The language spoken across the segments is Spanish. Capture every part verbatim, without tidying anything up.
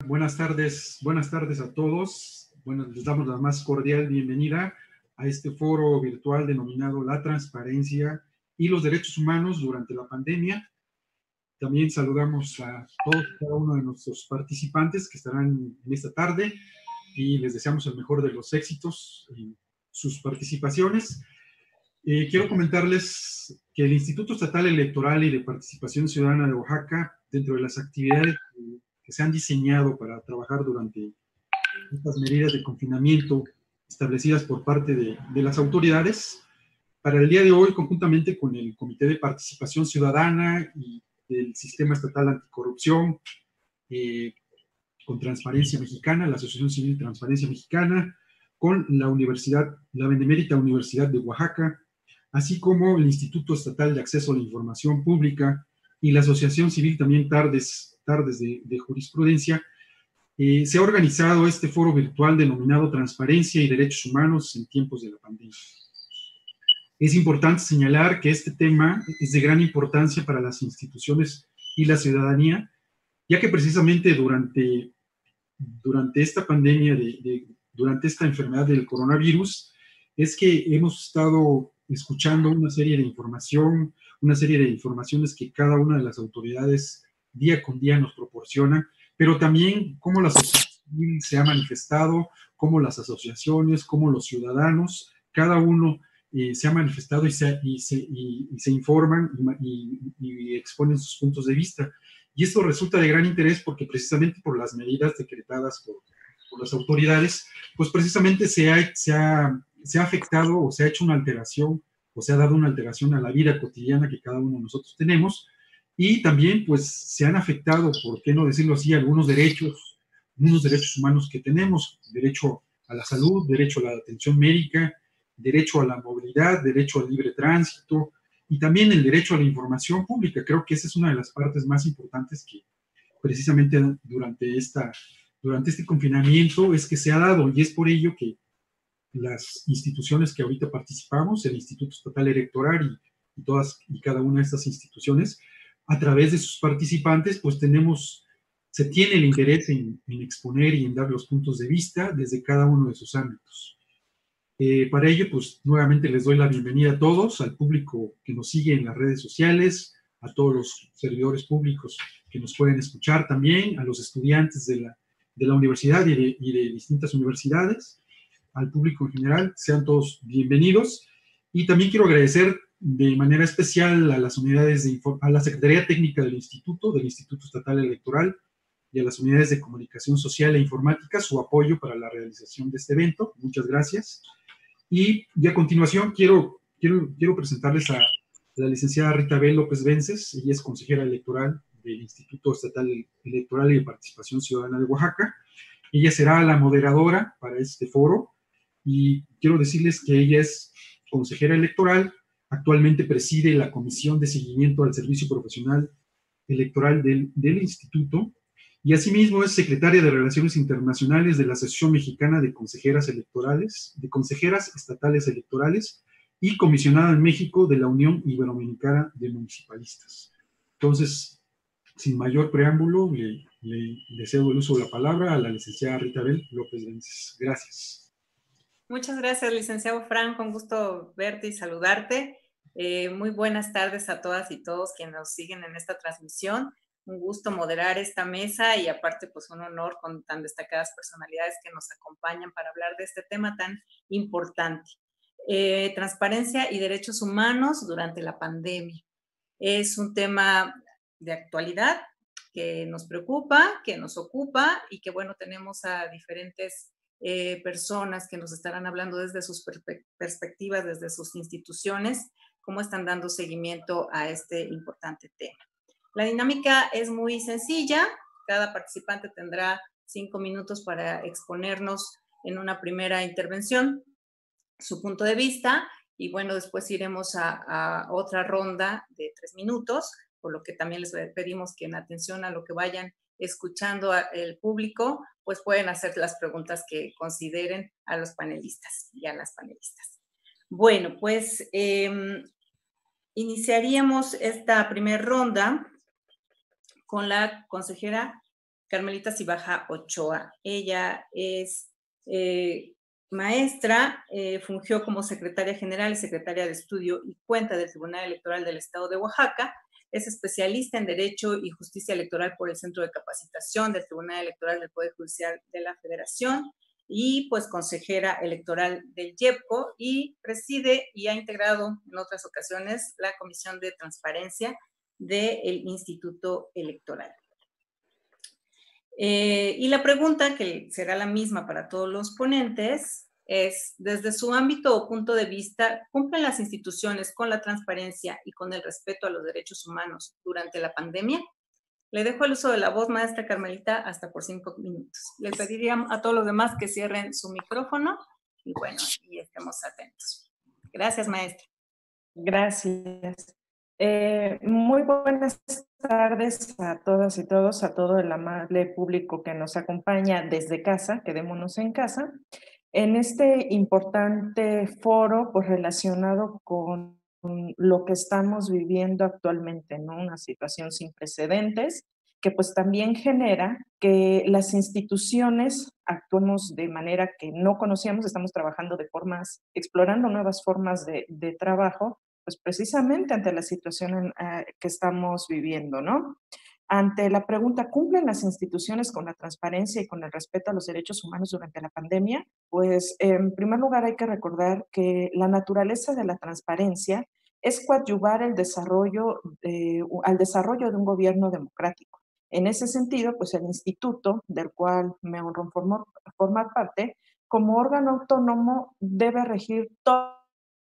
Buenas tardes, buenas tardes a todos. Bueno, les damos la más cordial bienvenida a este foro virtual denominado La Transparencia y los Derechos Humanos durante la pandemia. También saludamos a todos y cada uno de nuestros participantes que estarán en esta tarde y les deseamos el mejor de los éxitos en sus participaciones. Eh, quiero comentarles que el Instituto Estatal Electoral y de Participación Ciudadana de Oaxaca, dentro de las actividades que, que se han diseñado para trabajar durante estas medidas de confinamiento establecidas por parte de, de las autoridades, para el día de hoy, conjuntamente con el Comité de Participación Ciudadana y del Sistema Estatal Anticorrupción, eh, con Transparencia Mexicana, la Asociación Civil Transparencia Mexicana, con la Universidad, la Benemérita Universidad de Oaxaca, así como el Instituto Estatal de Acceso a la Información Pública y la Asociación Civil también Tardes, Tardes de, de Jurisprudencia. Eh, se ha organizado este foro virtual denominado Transparencia y Derechos Humanos en tiempos de la pandemia. Es importante señalar que este tema es de gran importancia para las instituciones y la ciudadanía, ya que precisamente durante, durante esta pandemia, de, de, durante esta enfermedad del coronavirus, es que hemos estado escuchando una serie de información, una serie de informaciones que cada una de las autoridades día con día nos proporciona, pero también cómo la sociedad civil se ha manifestado, cómo las asociaciones, cómo los ciudadanos, cada uno eh, se ha manifestado y se, y se, y, y se informan y, y, y exponen sus puntos de vista. Y esto resulta de gran interés porque precisamente por las medidas decretadas por, por las autoridades, pues precisamente se ha, se, ha, se ha afectado o se ha hecho una alteración o se ha dado una alteración a la vida cotidiana que cada uno de nosotros tenemos, y también pues se han afectado, por qué no decirlo así, algunos derechos, unos derechos humanos que tenemos, derecho a la salud, derecho a la atención médica, derecho a la movilidad, derecho al libre tránsito, y también el derecho a la información pública. Creo que esa es una de las partes más importantes que precisamente durante, esta, durante este confinamiento es que se ha dado, y es por ello que las instituciones que ahorita participamos, el Instituto Estatal Electoral y, y todas y cada una de estas instituciones, a través de sus participantes, pues tenemos, se tiene el interés en, en exponer y en dar los puntos de vista desde cada uno de sus ámbitos. Eh, para ello, pues nuevamente les doy la bienvenida a todos, al público que nos sigue en las redes sociales, a todos los servidores públicos que nos pueden escuchar también, a los estudiantes de la, de la universidad y de, y de distintas universidades, al público en general, sean todos bienvenidos. Y también quiero agradecer de manera especial a las unidades de, a la Secretaría Técnica del Instituto, del Instituto Estatal Electoral, y a las unidades de comunicación social e informática su apoyo para la realización de este evento. Muchas gracias. Y, y a continuación quiero, quiero, quiero presentarles a la licenciada Rita Bel López Vences. Ella es consejera electoral del Instituto Estatal Electoral y de Participación Ciudadana de Oaxaca. Ella será la moderadora para este foro y quiero decirles que ella es consejera electoral, actualmente preside la Comisión de Seguimiento al Servicio Profesional Electoral del, del Instituto, y asimismo es secretaria de Relaciones Internacionales de la Asociación Mexicana de Consejeras Electorales, de Consejeras Estatales Electorales, y comisionada en México de la Unión Iberoamericana de Municipalistas. Entonces, sin mayor preámbulo, le, le, le cedo el uso de la palabra a la licenciada Rita Bel López Vences. Gracias. Muchas gracias, licenciado Fran, con gusto verte y saludarte. Eh, muy buenas tardes a todas y todos quienes nos siguen en esta transmisión. Un gusto moderar esta mesa y aparte pues un honor con tan destacadas personalidades que nos acompañan para hablar de este tema tan importante. Eh, transparencia y derechos humanos durante la pandemia. Es un tema de actualidad que nos preocupa, que nos ocupa y que bueno, tenemos a diferentes eh, personas que nos estarán hablando desde sus per- perspectivas, desde sus instituciones, cómo están dando seguimiento a este importante tema. La dinámica es muy sencilla. Cada participante tendrá cinco minutos para exponernos en una primera intervención su punto de vista y bueno, después iremos a, a otra ronda de tres minutos, por lo que también les pedimos que en atención a lo que vayan escuchando el público, pues pueden hacer las preguntas que consideren a los panelistas y a las panelistas. Bueno, pues eh, iniciaríamos esta primera ronda con la consejera Carmelita Cibaja Ochoa. Ella es eh, maestra, eh, fungió como secretaria general y secretaria de estudio y cuenta del Tribunal Electoral del Estado de Oaxaca. Es especialista en Derecho y Justicia Electoral por el Centro de Capacitación del Tribunal Electoral del Poder Judicial de la Federación y pues consejera electoral del YEPCO, y preside y ha integrado en otras ocasiones la Comisión de Transparencia del Instituto Electoral. Eh, y la pregunta, que será la misma para todos los ponentes, es: desde su ámbito o punto de vista, ¿cumplen las instituciones con la transparencia y con el respeto a los derechos humanos durante la pandemia? Le dejo el uso de la voz, maestra Carmelita, hasta por cinco minutos. Le pediría a todos los demás que cierren su micrófono y bueno, y estemos atentos. Gracias, maestra. Gracias. Eh, muy buenas tardes a todas y todos, a todo el amable público que nos acompaña desde casa, quedémonos en casa, en este importante foro pues, relacionado con lo que estamos viviendo actualmente, ¿no? Una situación sin precedentes que pues también genera que las instituciones actuemos de manera que no conocíamos, estamos trabajando de formas, explorando nuevas formas de, de trabajo, pues precisamente ante la situación en, uh, que estamos viviendo, ¿no? Ante la pregunta, ¿cumplen las instituciones con la transparencia y con el respeto a los derechos humanos durante la pandemia? Pues en primer lugar hay que recordar que la naturaleza de la transparencia es coadyuvar el desarrollo, eh, al desarrollo de un gobierno democrático. En ese sentido, pues el instituto del cual me honro formar, formar parte, como órgano autónomo debe regir todo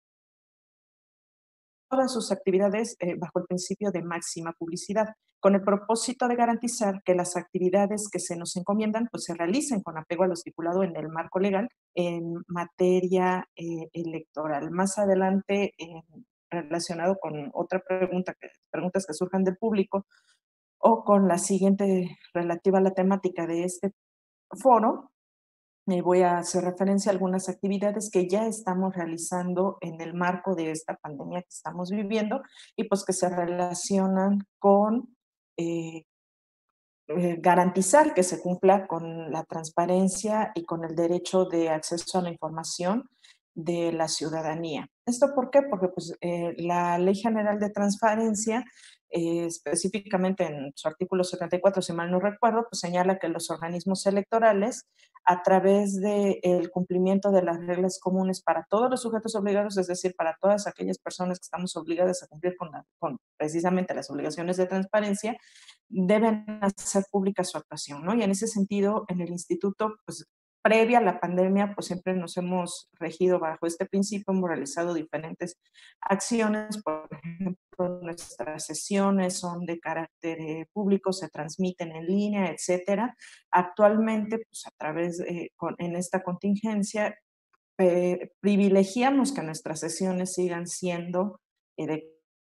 todas sus actividades eh, bajo el principio de máxima publicidad, con el propósito de garantizar que las actividades que se nos encomiendan pues, se realicen con apego a lo estipulado en el marco legal en materia eh, electoral. Más adelante, eh, relacionado con otra pregunta, que, preguntas que surjan del público, o con la siguiente relativa a la temática de este foro, me voy a hacer referencia a algunas actividades que ya estamos realizando en el marco de esta pandemia que estamos viviendo y pues que se relacionan con eh, eh, garantizar que se cumpla con la transparencia y con el derecho de acceso a la información de la ciudadanía. ¿Esto por qué? Porque pues, eh, la Ley General de Transparencia, eh, específicamente en su artículo setenta y cuatro, si mal no recuerdo, pues señala que los organismos electorales, a través del cumplimiento de las reglas comunes para todos los sujetos obligados, es decir, para todas aquellas personas que estamos obligadas a cumplir con, la, con precisamente las obligaciones de transparencia, deben hacer pública su actuación, ¿no? Y en ese sentido, en el instituto, pues previa a la pandemia, pues siempre nos hemos regido bajo este principio, hemos realizado diferentes acciones, por ejemplo, nuestras sesiones son de carácter eh, público, se transmiten en línea, etcétera. Actualmente, pues a través, de, con, en esta contingencia, eh, privilegiamos que nuestras sesiones sigan siendo eh, de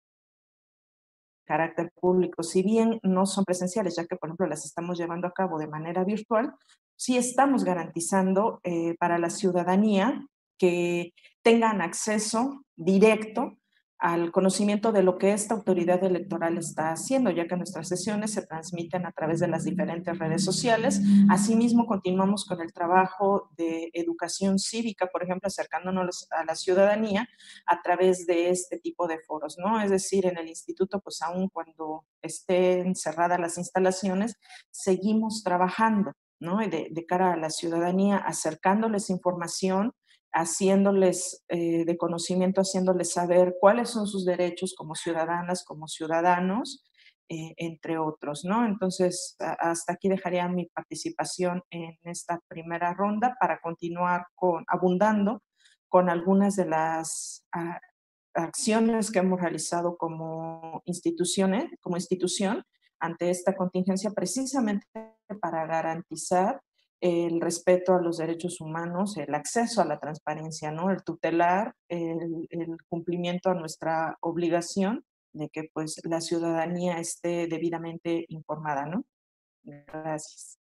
carácter público, si bien no son presenciales, ya que, por ejemplo, las estamos llevando a cabo de manera virtual, sí estamos garantizando eh, para la ciudadanía que tengan acceso directo al conocimiento de lo que esta autoridad electoral está haciendo, ya que nuestras sesiones se transmiten a través de las diferentes redes sociales. Asimismo, continuamos con el trabajo de educación cívica, por ejemplo, acercándonos a la ciudadanía a través de este tipo de foros, ¿no? Es decir, en el instituto, pues aún cuando estén cerradas las instalaciones, seguimos trabajando, ¿no? De, de cara a la ciudadanía, acercándoles información, haciéndoles eh, de conocimiento, haciéndoles saber cuáles son sus derechos como ciudadanas, como ciudadanos, eh, entre otros, ¿no? Entonces, a, hasta aquí dejaría mi participación en esta primera ronda para continuar con, abundando con algunas de las a, acciones que hemos realizado como instituciones, como institución ante esta contingencia, precisamente para garantizar el respeto a los derechos humanos, el acceso a la transparencia, ¿no? El tutelar, el, el cumplimiento a nuestra obligación de que pues la ciudadanía esté debidamente informada, ¿no? Gracias.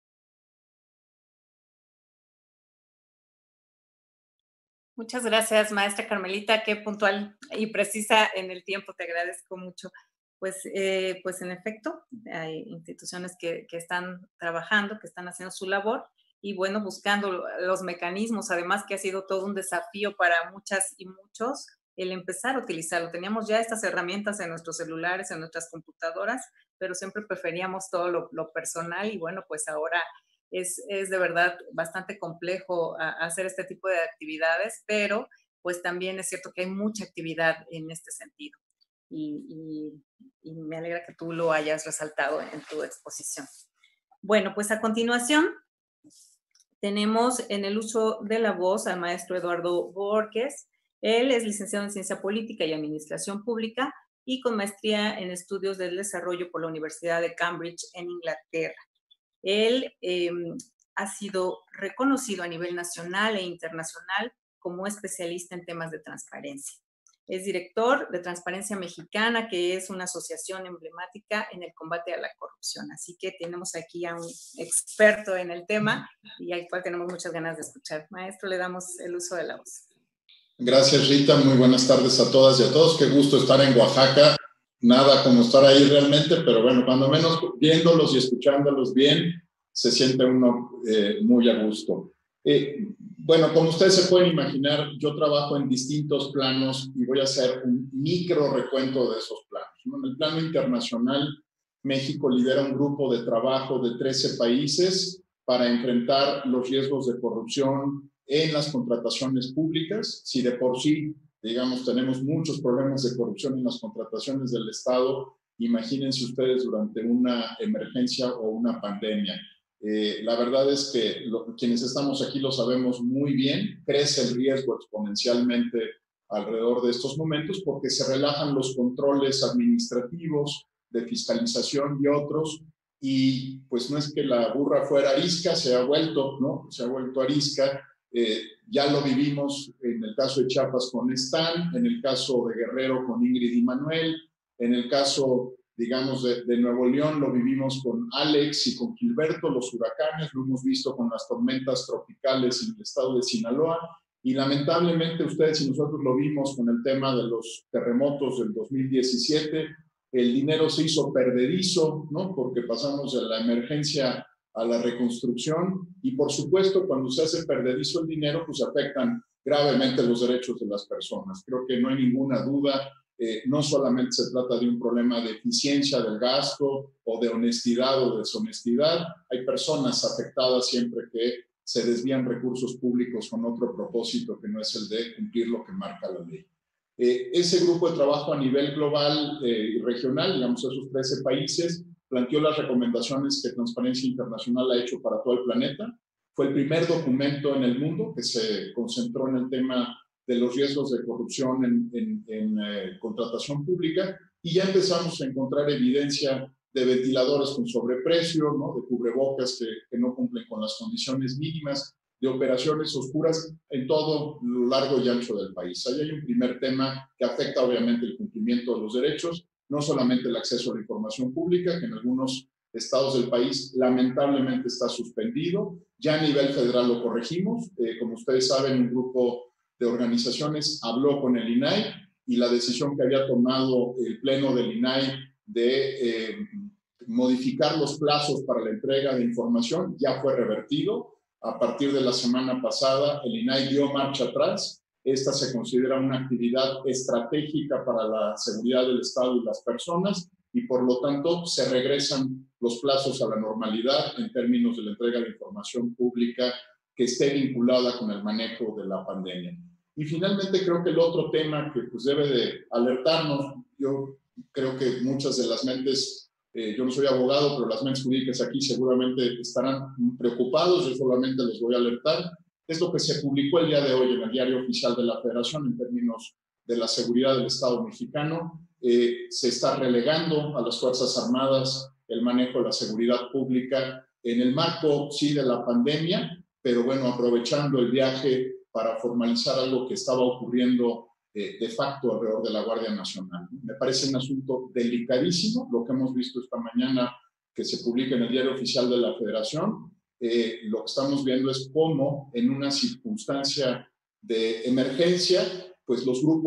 Muchas gracias, maestra Carmelita, qué puntual y precisa en el tiempo, te agradezco mucho. Pues, eh, pues en efecto, hay instituciones que, que están trabajando, que están haciendo su labor y bueno, buscando los mecanismos, además que ha sido todo un desafío para muchas y muchos el empezar a utilizarlo. Teníamos ya estas herramientas en nuestros celulares, en nuestras computadoras, pero siempre preferíamos todo lo, lo personal y bueno, pues ahora es, es de verdad bastante complejo a, a hacer este tipo de actividades, pero pues también es cierto que hay mucha actividad en este sentido. Y, y, y me alegra que tú lo hayas resaltado en tu exposición. Bueno, pues a continuación tenemos en el uso de la voz al maestro Eduardo Borges. Él es licenciado en Ciencia Política y Administración Pública y con maestría en Estudios del Desarrollo por la Universidad de Cambridge en Inglaterra. Él eh, ha sido reconocido a nivel nacional e internacional como especialista en temas de transparencia. Es director de Transparencia Mexicana, que es una asociación emblemática en el combate a la corrupción. Así que tenemos aquí a un experto en el tema y al cual tenemos muchas ganas de escuchar. Maestro, le damos el uso de la voz. Gracias, Rita. Muy buenas tardes a todas y a todos. Qué gusto estar en Oaxaca. Nada como estar ahí realmente, pero bueno, cuando menos viéndolos y escuchándolos bien, se siente uno eh, muy a gusto. Eh, bueno, como ustedes se pueden imaginar, yo trabajo en distintos planos y voy a hacer un micro recuento de esos planos. En el plano internacional, México lidera un grupo de trabajo de trece países para enfrentar los riesgos de corrupción en las contrataciones públicas. Si de por sí, digamos, tenemos muchos problemas de corrupción en las contrataciones del Estado, imagínense ustedes durante una emergencia o una pandemia. Eh, la verdad es que lo, quienes estamos aquí lo sabemos muy bien, crece el riesgo exponencialmente alrededor de estos momentos porque se relajan los controles administrativos de fiscalización y otros, y pues no es que la burra fuera arisca, se ha vuelto, ¿no? Se ha vuelto arisca. Eh, ya lo vivimos en el caso de Chiapas con Stan, en el caso de Guerrero con Ingrid y Manuel, en el caso, digamos, de, de Nuevo León lo vivimos con Alex y con Gilberto, los huracanes, lo hemos visto con las tormentas tropicales en el estado de Sinaloa, y lamentablemente ustedes y nosotros lo vimos con el tema de los terremotos del dos mil diecisiete, el dinero se hizo perdedizo, ¿no? Porque pasamos de la emergencia a la reconstrucción, y por supuesto cuando se hace perdedizo el dinero pues afectan gravemente los derechos de las personas. Creo que no hay ninguna duda, eh, no solamente se trata de un problema de eficiencia del gasto o de honestidad o deshonestidad, hay personas afectadas siempre que se desvían recursos públicos con otro propósito que no es el de cumplir lo que marca la ley. Eh, ese grupo de trabajo a nivel global eh, y regional, digamos esos trece países, planteó las recomendaciones que Transparencia Internacional ha hecho para todo el planeta. Fue el primer documento en el mundo que se concentró en el tema de los riesgos de corrupción en, en, en eh, contratación pública, y ya empezamos a encontrar evidencia de ventiladores con sobreprecio, ¿no? De cubrebocas que, que no cumplen con las condiciones mínimas, de operaciones oscuras en todo lo largo y ancho del país. Ahí hay un primer tema que afecta obviamente el cumplimiento de los derechos, no solamente el acceso a la información pública, que en algunos estados del país lamentablemente está suspendido. Ya a nivel federal lo corregimos. Eh, como ustedes saben, un grupo de organizaciones habló con el I N A I y la decisión que había tomado el pleno del I N A I de eh, modificar los plazos para la entrega de información ya fue revertido. A partir de la semana pasada, el I N A I dio marcha atrás. Esta se considera una actividad estratégica para la seguridad del Estado y las personas, y por lo tanto se regresan los plazos a la normalidad en términos de la entrega de información pública que esté vinculada con el manejo de la pandemia. Y finalmente creo que el otro tema que pues debe de alertarnos, yo creo que muchas de las mentes, eh, yo no soy abogado, pero las mentes jurídicas aquí seguramente estarán preocupados, yo solamente les voy a alertar, es lo que se publicó el día de hoy en el Diario Oficial de la Federación en términos de la seguridad del Estado mexicano. Eh, se está relegando a las Fuerzas Armadas el manejo de la seguridad pública en el marco, sí, de la pandemia, pero bueno, aprovechando el viaje para formalizar algo que estaba ocurriendo eh, de facto alrededor de la Guardia Nacional. Me parece un asunto delicadísimo, lo que hemos visto esta mañana que se publica en el Diario Oficial de la Federación. Eh, lo que estamos viendo es cómo en una circunstancia de emergencia, pues los grupos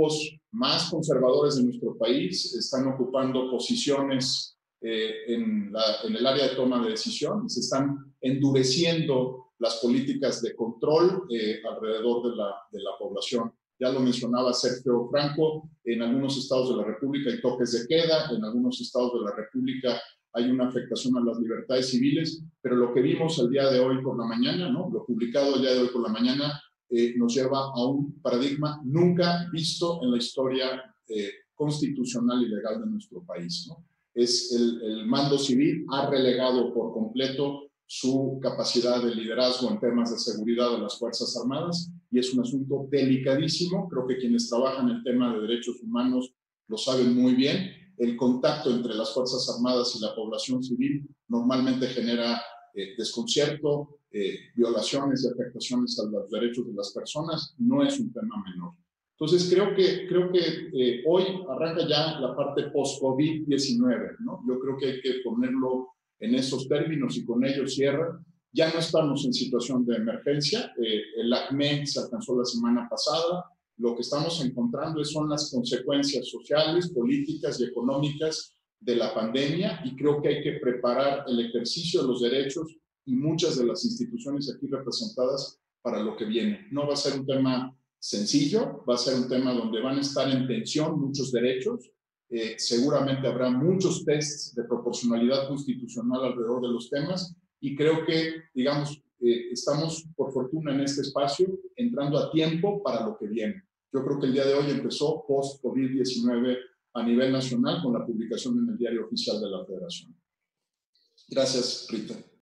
más conservadores de nuestro país están ocupando posiciones eh, en, la, en el área de toma de decisión y se están endureciendo las políticas de control eh, alrededor de la, de la población. Ya lo mencionaba Sergio Franco, en algunos estados de la República hay toques de queda, en algunos estados de la República hay una afectación a las libertades civiles, pero lo que vimos el día de hoy por la mañana, ¿no? Lo publicado el día de hoy por la mañana, eh, nos lleva a un paradigma nunca visto en la historia eh, constitucional y legal de nuestro país, ¿no? Es el, el mando civil ha relegado por completo su capacidad de liderazgo en temas de seguridad de las Fuerzas Armadas y es un asunto delicadísimo. Creo que quienes trabajan en el tema de derechos humanos lo saben muy bien. El contacto entre las Fuerzas Armadas y la población civil normalmente genera eh, desconcierto, eh, violaciones y afectaciones a los derechos de las personas. No es un tema menor. Entonces, creo que, creo que eh, hoy arranca ya la parte post-COVID diecinueve, ¿no? Yo creo que hay que ponerlo en esos términos y con ello cierra. Ya no estamos en situación de emergencia. Eh, el ACME se alcanzó la semana pasada. Lo que estamos encontrando son las consecuencias sociales, políticas y económicas de la pandemia y creo que hay que preparar el ejercicio de los derechos y muchas de las instituciones aquí representadas para lo que viene. No va a ser un tema sencillo, va a ser un tema donde van a estar en tensión muchos derechos. Eh, seguramente habrá muchos tests de proporcionalidad constitucional alrededor de los temas y creo que, digamos, eh, estamos por fortuna en este espacio entrando a tiempo para lo que viene. Yo creo que el día de hoy empezó post-COVID diecinueve a nivel nacional con la publicación en el Diario Oficial de la Federación. Gracias, Rita.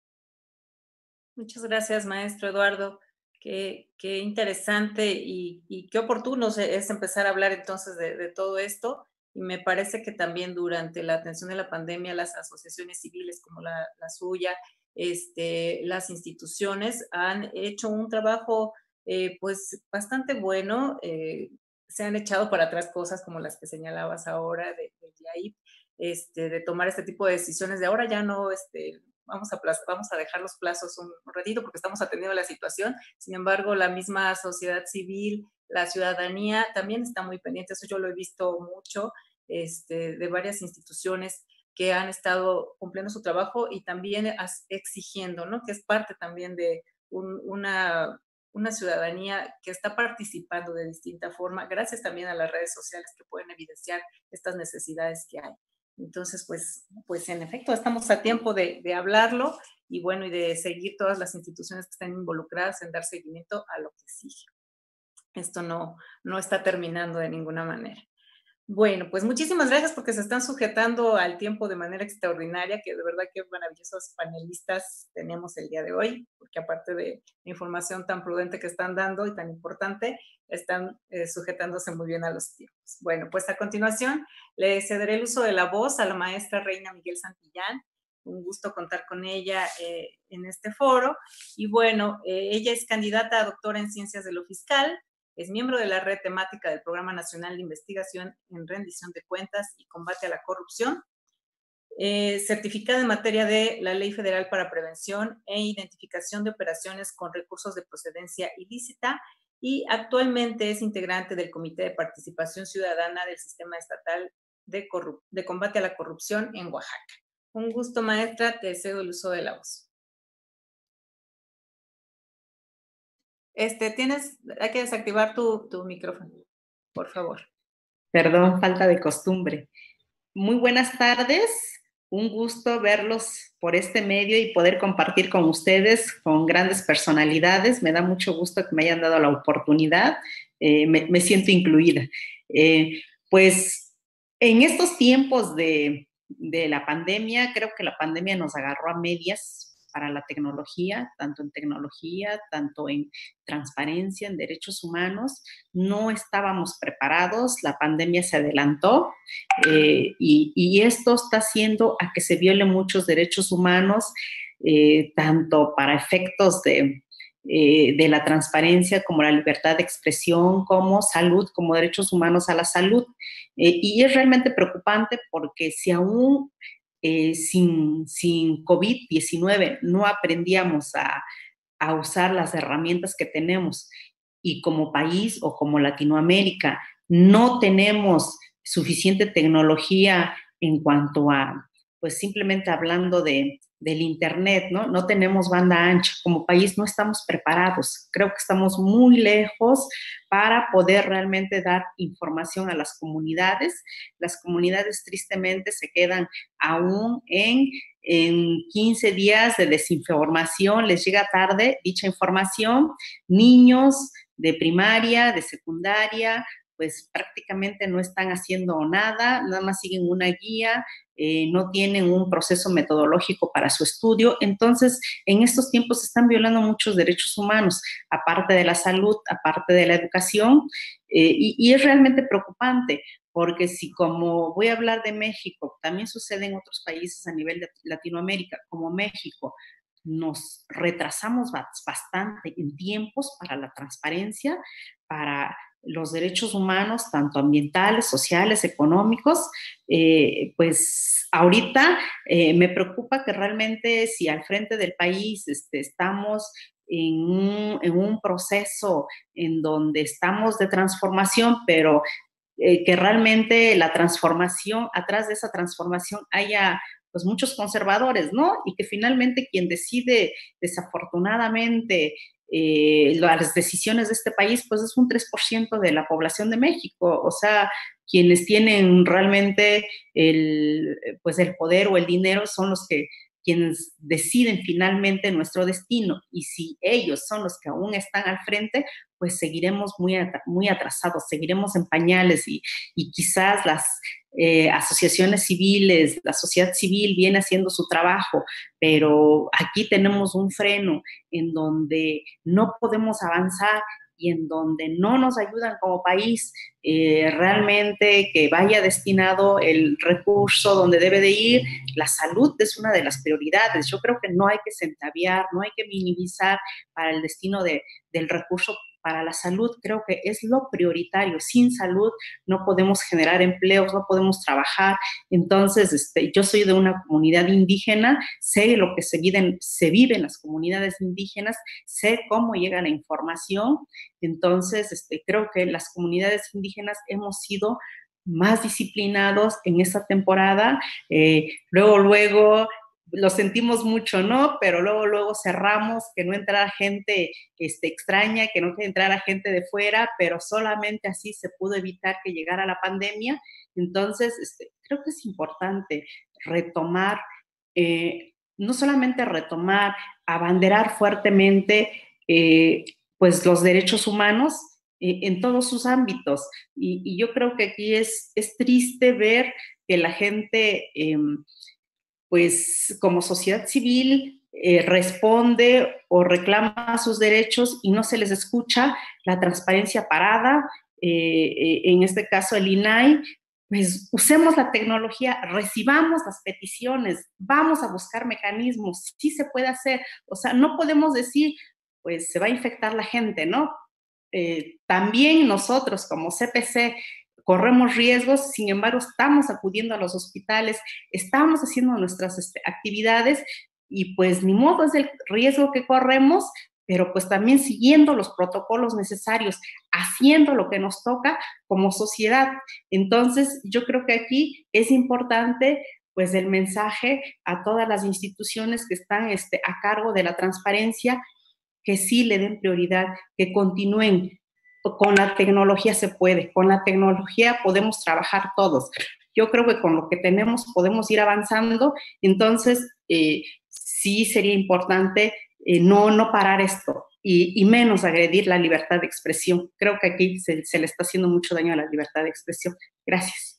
Muchas gracias, maestro Eduardo. Qué, qué interesante y, y qué oportuno es empezar a hablar entonces de, de todo esto. Y me parece que también durante la atención de la pandemia, las asociaciones civiles como la, la suya, este, las instituciones han hecho un trabajo eh, pues bastante bueno. Eh, se han echado para atrás cosas como las que señalabas ahora de, de I A I P, este, de tomar este tipo de decisiones de ahora ya no, este, vamos a, vamos a dejar los plazos un ratito porque estamos atendiendo la situación. Sin embargo, la misma sociedad civil, la ciudadanía también está muy pendiente. Eso yo lo he visto mucho este, de varias instituciones que han estado cumpliendo su trabajo y también exigiendo, ¿no? Que es parte también de un, una, una ciudadanía que está participando de distinta forma, gracias también a las redes sociales que pueden evidenciar estas necesidades que hay. Entonces, pues, pues en efecto, estamos a tiempo de, de hablarlo y bueno, y de seguir todas las instituciones que están involucradas en dar seguimiento a lo que sigue. Esto no, no está terminando de ninguna manera. Bueno, pues muchísimas gracias porque se están sujetando al tiempo de manera extraordinaria, que de verdad que maravillosos panelistas tenemos el día de hoy, porque aparte de la información tan prudente que están dando y tan importante, están eh, sujetándose muy bien a los tiempos. Bueno, pues a continuación le cederé el uso de la voz a la maestra Reina Miguel Santillán. Un gusto contar con ella eh, en este foro. Y bueno, eh, ella es candidata a doctora en Ciencias de lo Fiscal, es miembro de la red temática del Programa Nacional de Investigación en Rendición de Cuentas y Combate a la Corrupción, eh, certificada en materia de la Ley Federal para Prevención e Identificación de Operaciones con Recursos de Procedencia Ilícita y actualmente es integrante del Comité de Participación Ciudadana del Sistema Estatal de, de Combate a la Corrupción en Oaxaca. Un gusto, maestra, te cedo el uso de la voz. Este, tienes, hay que desactivar tu, tu micrófono, por favor. Perdón, falta de costumbre. Muy buenas tardes, un gusto verlos por este medio y poder compartir con ustedes, con grandes personalidades. Me da mucho gusto que me hayan dado la oportunidad, eh, me, me siento incluida. Eh, pues en estos tiempos de, de la pandemia, creo que la pandemia nos agarró a medias para la tecnología, tanto en tecnología, tanto en transparencia, en derechos humanos. No estábamos preparados, la pandemia se adelantó eh, y, y esto está haciendo a que se violen muchos derechos humanos, eh, tanto para efectos de, eh, de la transparencia como la libertad de expresión, como salud, como derechos humanos a la salud. Eh, y es realmente preocupante porque si aún Eh, sin, sin COVID diecinueve no aprendíamos a, a usar las herramientas que tenemos y como país o como Latinoamérica no tenemos suficiente tecnología en cuanto a, pues simplemente hablando de, del Internet, ¿no? No tenemos banda ancha. Como país no estamos preparados. Creo que estamos muy lejos para poder realmente dar información a las comunidades. Las comunidades tristemente se quedan aún en, en quince días de desinformación, les llega tarde dicha información. Niños de primaria, de secundaria, pues prácticamente no están haciendo nada, nada más siguen una guía, eh, no tienen un proceso metodológico para su estudio. Entonces, en estos tiempos se están violando muchos derechos humanos, aparte de la salud, aparte de la educación, eh, y, y es realmente preocupante, porque si como voy a hablar de México, también sucede en otros países a nivel de Latinoamérica, como México, nos retrasamos bastante en tiempos para la transparencia, para los derechos humanos, tanto ambientales, sociales, económicos, eh, pues ahorita eh, me preocupa que realmente si al frente del país este, estamos en un, en un proceso en donde estamos de transformación, pero eh, que realmente la transformación, atrás de esa transformación haya pues muchos conservadores, ¿no? Y que finalmente quien decide desafortunadamente eh, las decisiones de este país, pues es un tres por ciento de la población de México. O sea, quienes tienen realmente el, pues el poder o el dinero son los que quienes deciden finalmente nuestro destino. Y si ellos son los que aún están al frente, pues seguiremos muy, muy atrasados, seguiremos en pañales y, y quizás las eh, asociaciones civiles, la sociedad civil viene haciendo su trabajo, pero aquí tenemos un freno en donde no podemos avanzar y en donde no nos ayudan como país, eh, realmente que vaya destinado el recurso donde debe de ir. La salud es una de las prioridades. Yo creo que no hay que centaviar, no hay que minimizar para el destino de, del recurso para la salud. Creo que es lo prioritario. Sin salud no podemos generar empleos, no podemos trabajar. Entonces, este, yo soy de una comunidad indígena, sé lo que se vive, se vive en las comunidades indígenas, sé cómo llega la información. Entonces, este, creo que las comunidades indígenas hemos sido más disciplinados en esta temporada. Eh, luego, luego, lo sentimos mucho, ¿no? Pero luego, luego cerramos, que no entrara gente este, extraña, que no entrara gente de fuera, pero solamente así se pudo evitar que llegara la pandemia. Entonces, este, creo que es importante retomar, eh, no solamente retomar, abanderar fuertemente, eh, pues los derechos humanos eh, en todos sus ámbitos. Y, y yo creo que aquí es, es triste ver que la gente... Eh, pues como sociedad civil eh, responde o reclama sus derechos y no se les escucha, la transparencia parada, eh, en este caso el I N A I, pues usemos la tecnología, recibamos las peticiones, vamos a buscar mecanismos, sí se puede hacer, o sea, no podemos decir, pues se va a infectar la gente, ¿no? Eh, también nosotros como C P C corremos riesgos, sin embargo, estamos acudiendo a los hospitales, estamos haciendo nuestras este, actividades y pues ni modo es el riesgo que corremos, pero pues también siguiendo los protocolos necesarios, haciendo lo que nos toca como sociedad. Entonces, yo creo que aquí es importante pues el mensaje a todas las instituciones que están este, a cargo de la transparencia, que sí le den prioridad, que continúen. Con la tecnología se puede, con la tecnología podemos trabajar todos. Yo creo que con lo que tenemos podemos ir avanzando, entonces eh, sí sería importante eh, no, no parar esto y, y menos agredir la libertad de expresión. Creo que aquí se, se le está haciendo mucho daño a la libertad de expresión. Gracias.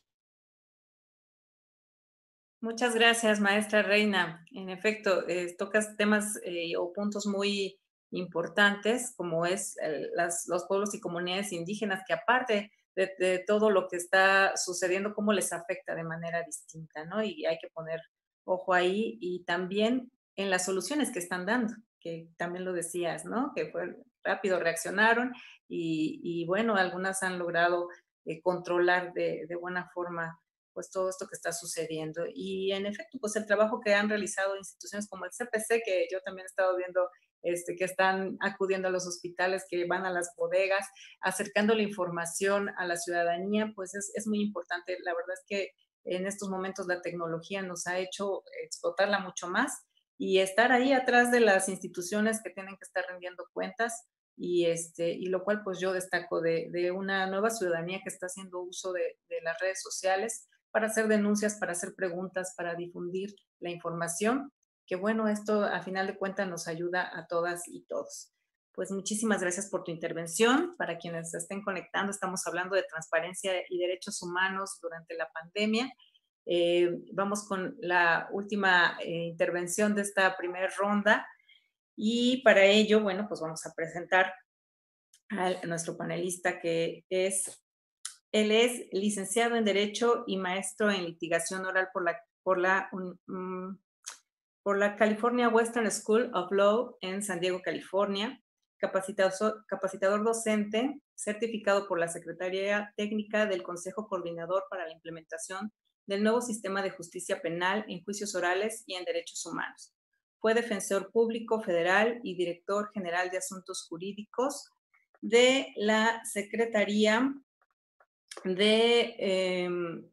Muchas gracias, maestra Reina. En efecto, eh, tocas temas eh, o puntos muy importantes, como es el, las, los pueblos y comunidades indígenas, que aparte de, de todo lo que está sucediendo, cómo les afecta de manera distinta, ¿no? Y hay que poner ojo ahí, y también en las soluciones que están dando, que también lo decías, ¿no? Que fue rápido, reaccionaron y, y bueno, algunas han logrado eh, controlar de, de buena forma pues todo esto que está sucediendo. Y en efecto, pues el trabajo que han realizado instituciones como el C P C, que yo también he estado viendo este, que están acudiendo a los hospitales, que van a las bodegas, acercando la información a la ciudadanía, pues es, es muy importante. La verdad es que en estos momentos la tecnología nos ha hecho explotarla mucho más y estar ahí atrás de las instituciones que tienen que estar rendiendo cuentas, y, este, y lo cual pues yo destaco de, de una nueva ciudadanía que está haciendo uso de, de las redes sociales para hacer denuncias, para hacer preguntas, para difundir la información, que bueno, esto a final de cuentas nos ayuda a todas y todos. Pues muchísimas gracias por tu intervención. Para quienes se estén conectando, estamos hablando de transparencia y derechos humanos durante la pandemia. Eh, vamos con la última eh, intervención de esta primera ronda, y para ello, bueno, pues vamos a presentar a nuestro panelista, que es, él es licenciado en Derecho y maestro en litigación oral por la, por la, um, por la California Western School of Law en San Diego, California, capacitador, capacitador docente, certificado por la Secretaría Técnica del Consejo Coordinador para la Implementación del nuevo sistema de justicia penal en juicios orales y en derechos humanos. Fue defensor público federal y director general de asuntos jurídicos de la Secretaría de... Eh,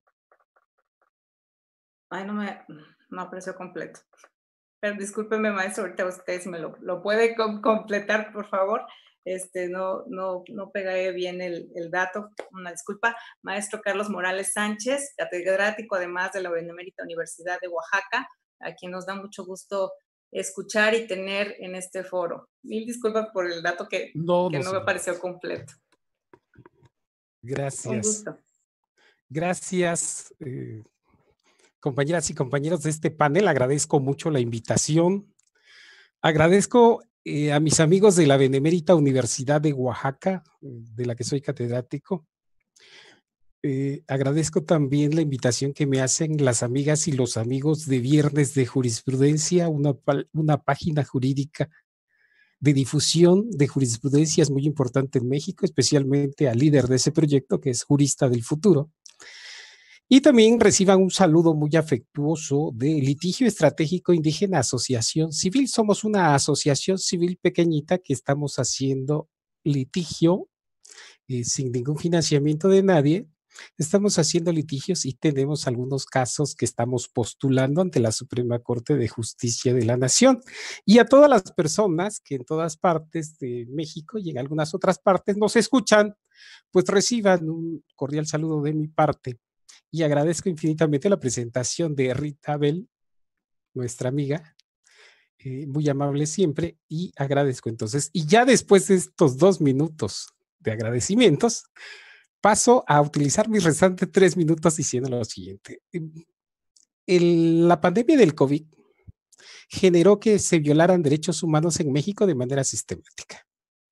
ay, no me no apareció completo. Pero discúlpeme, maestro, ahorita usted me lo, lo puede com completar, por favor. Este, no, no, no pegué bien el, el dato, una disculpa. Maestro Carlos Morales Sánchez, catedrático además de la Benemérita Universidad de Oaxaca, a quien nos da mucho gusto escuchar y tener en este foro. Mil disculpas por el dato que no, que no, no me pareció completo. Gracias. Un gusto. Gracias, eh, compañeras y compañeros de este panel. Agradezco mucho la invitación. Agradezco eh, a mis amigos de la Benemérita Universidad de Oaxaca, de la que soy catedrático. Eh, agradezco también la invitación que me hacen las amigas y los amigos de Viernes de Jurisprudencia, una, una página jurídica de difusión de jurisprudencia es muy importante en México, especialmente al líder de ese proyecto, que es Jurista del Futuro. Y también reciban un saludo muy afectuoso de Litigio Estratégico Indígena Asociación Civil. Somos una asociación civil pequeñita que estamos haciendo litigio eh, sin ningún financiamiento de nadie. Estamos haciendo litigios y tenemos algunos casos que estamos postulando ante la Suprema Corte de Justicia de la Nación. Y a todas las personas que en todas partes de México y en algunas otras partes nos escuchan, pues reciban un cordial saludo de mi parte. Y agradezco infinitamente la presentación de Rita Bell, nuestra amiga, eh, muy amable siempre, y agradezco entonces. Y ya después de estos dos minutos de agradecimientos, paso a utilizar mis restantes tres minutos diciendo lo siguiente. El, la pandemia del COVID generó que se violaran derechos humanos en México de manera sistemática.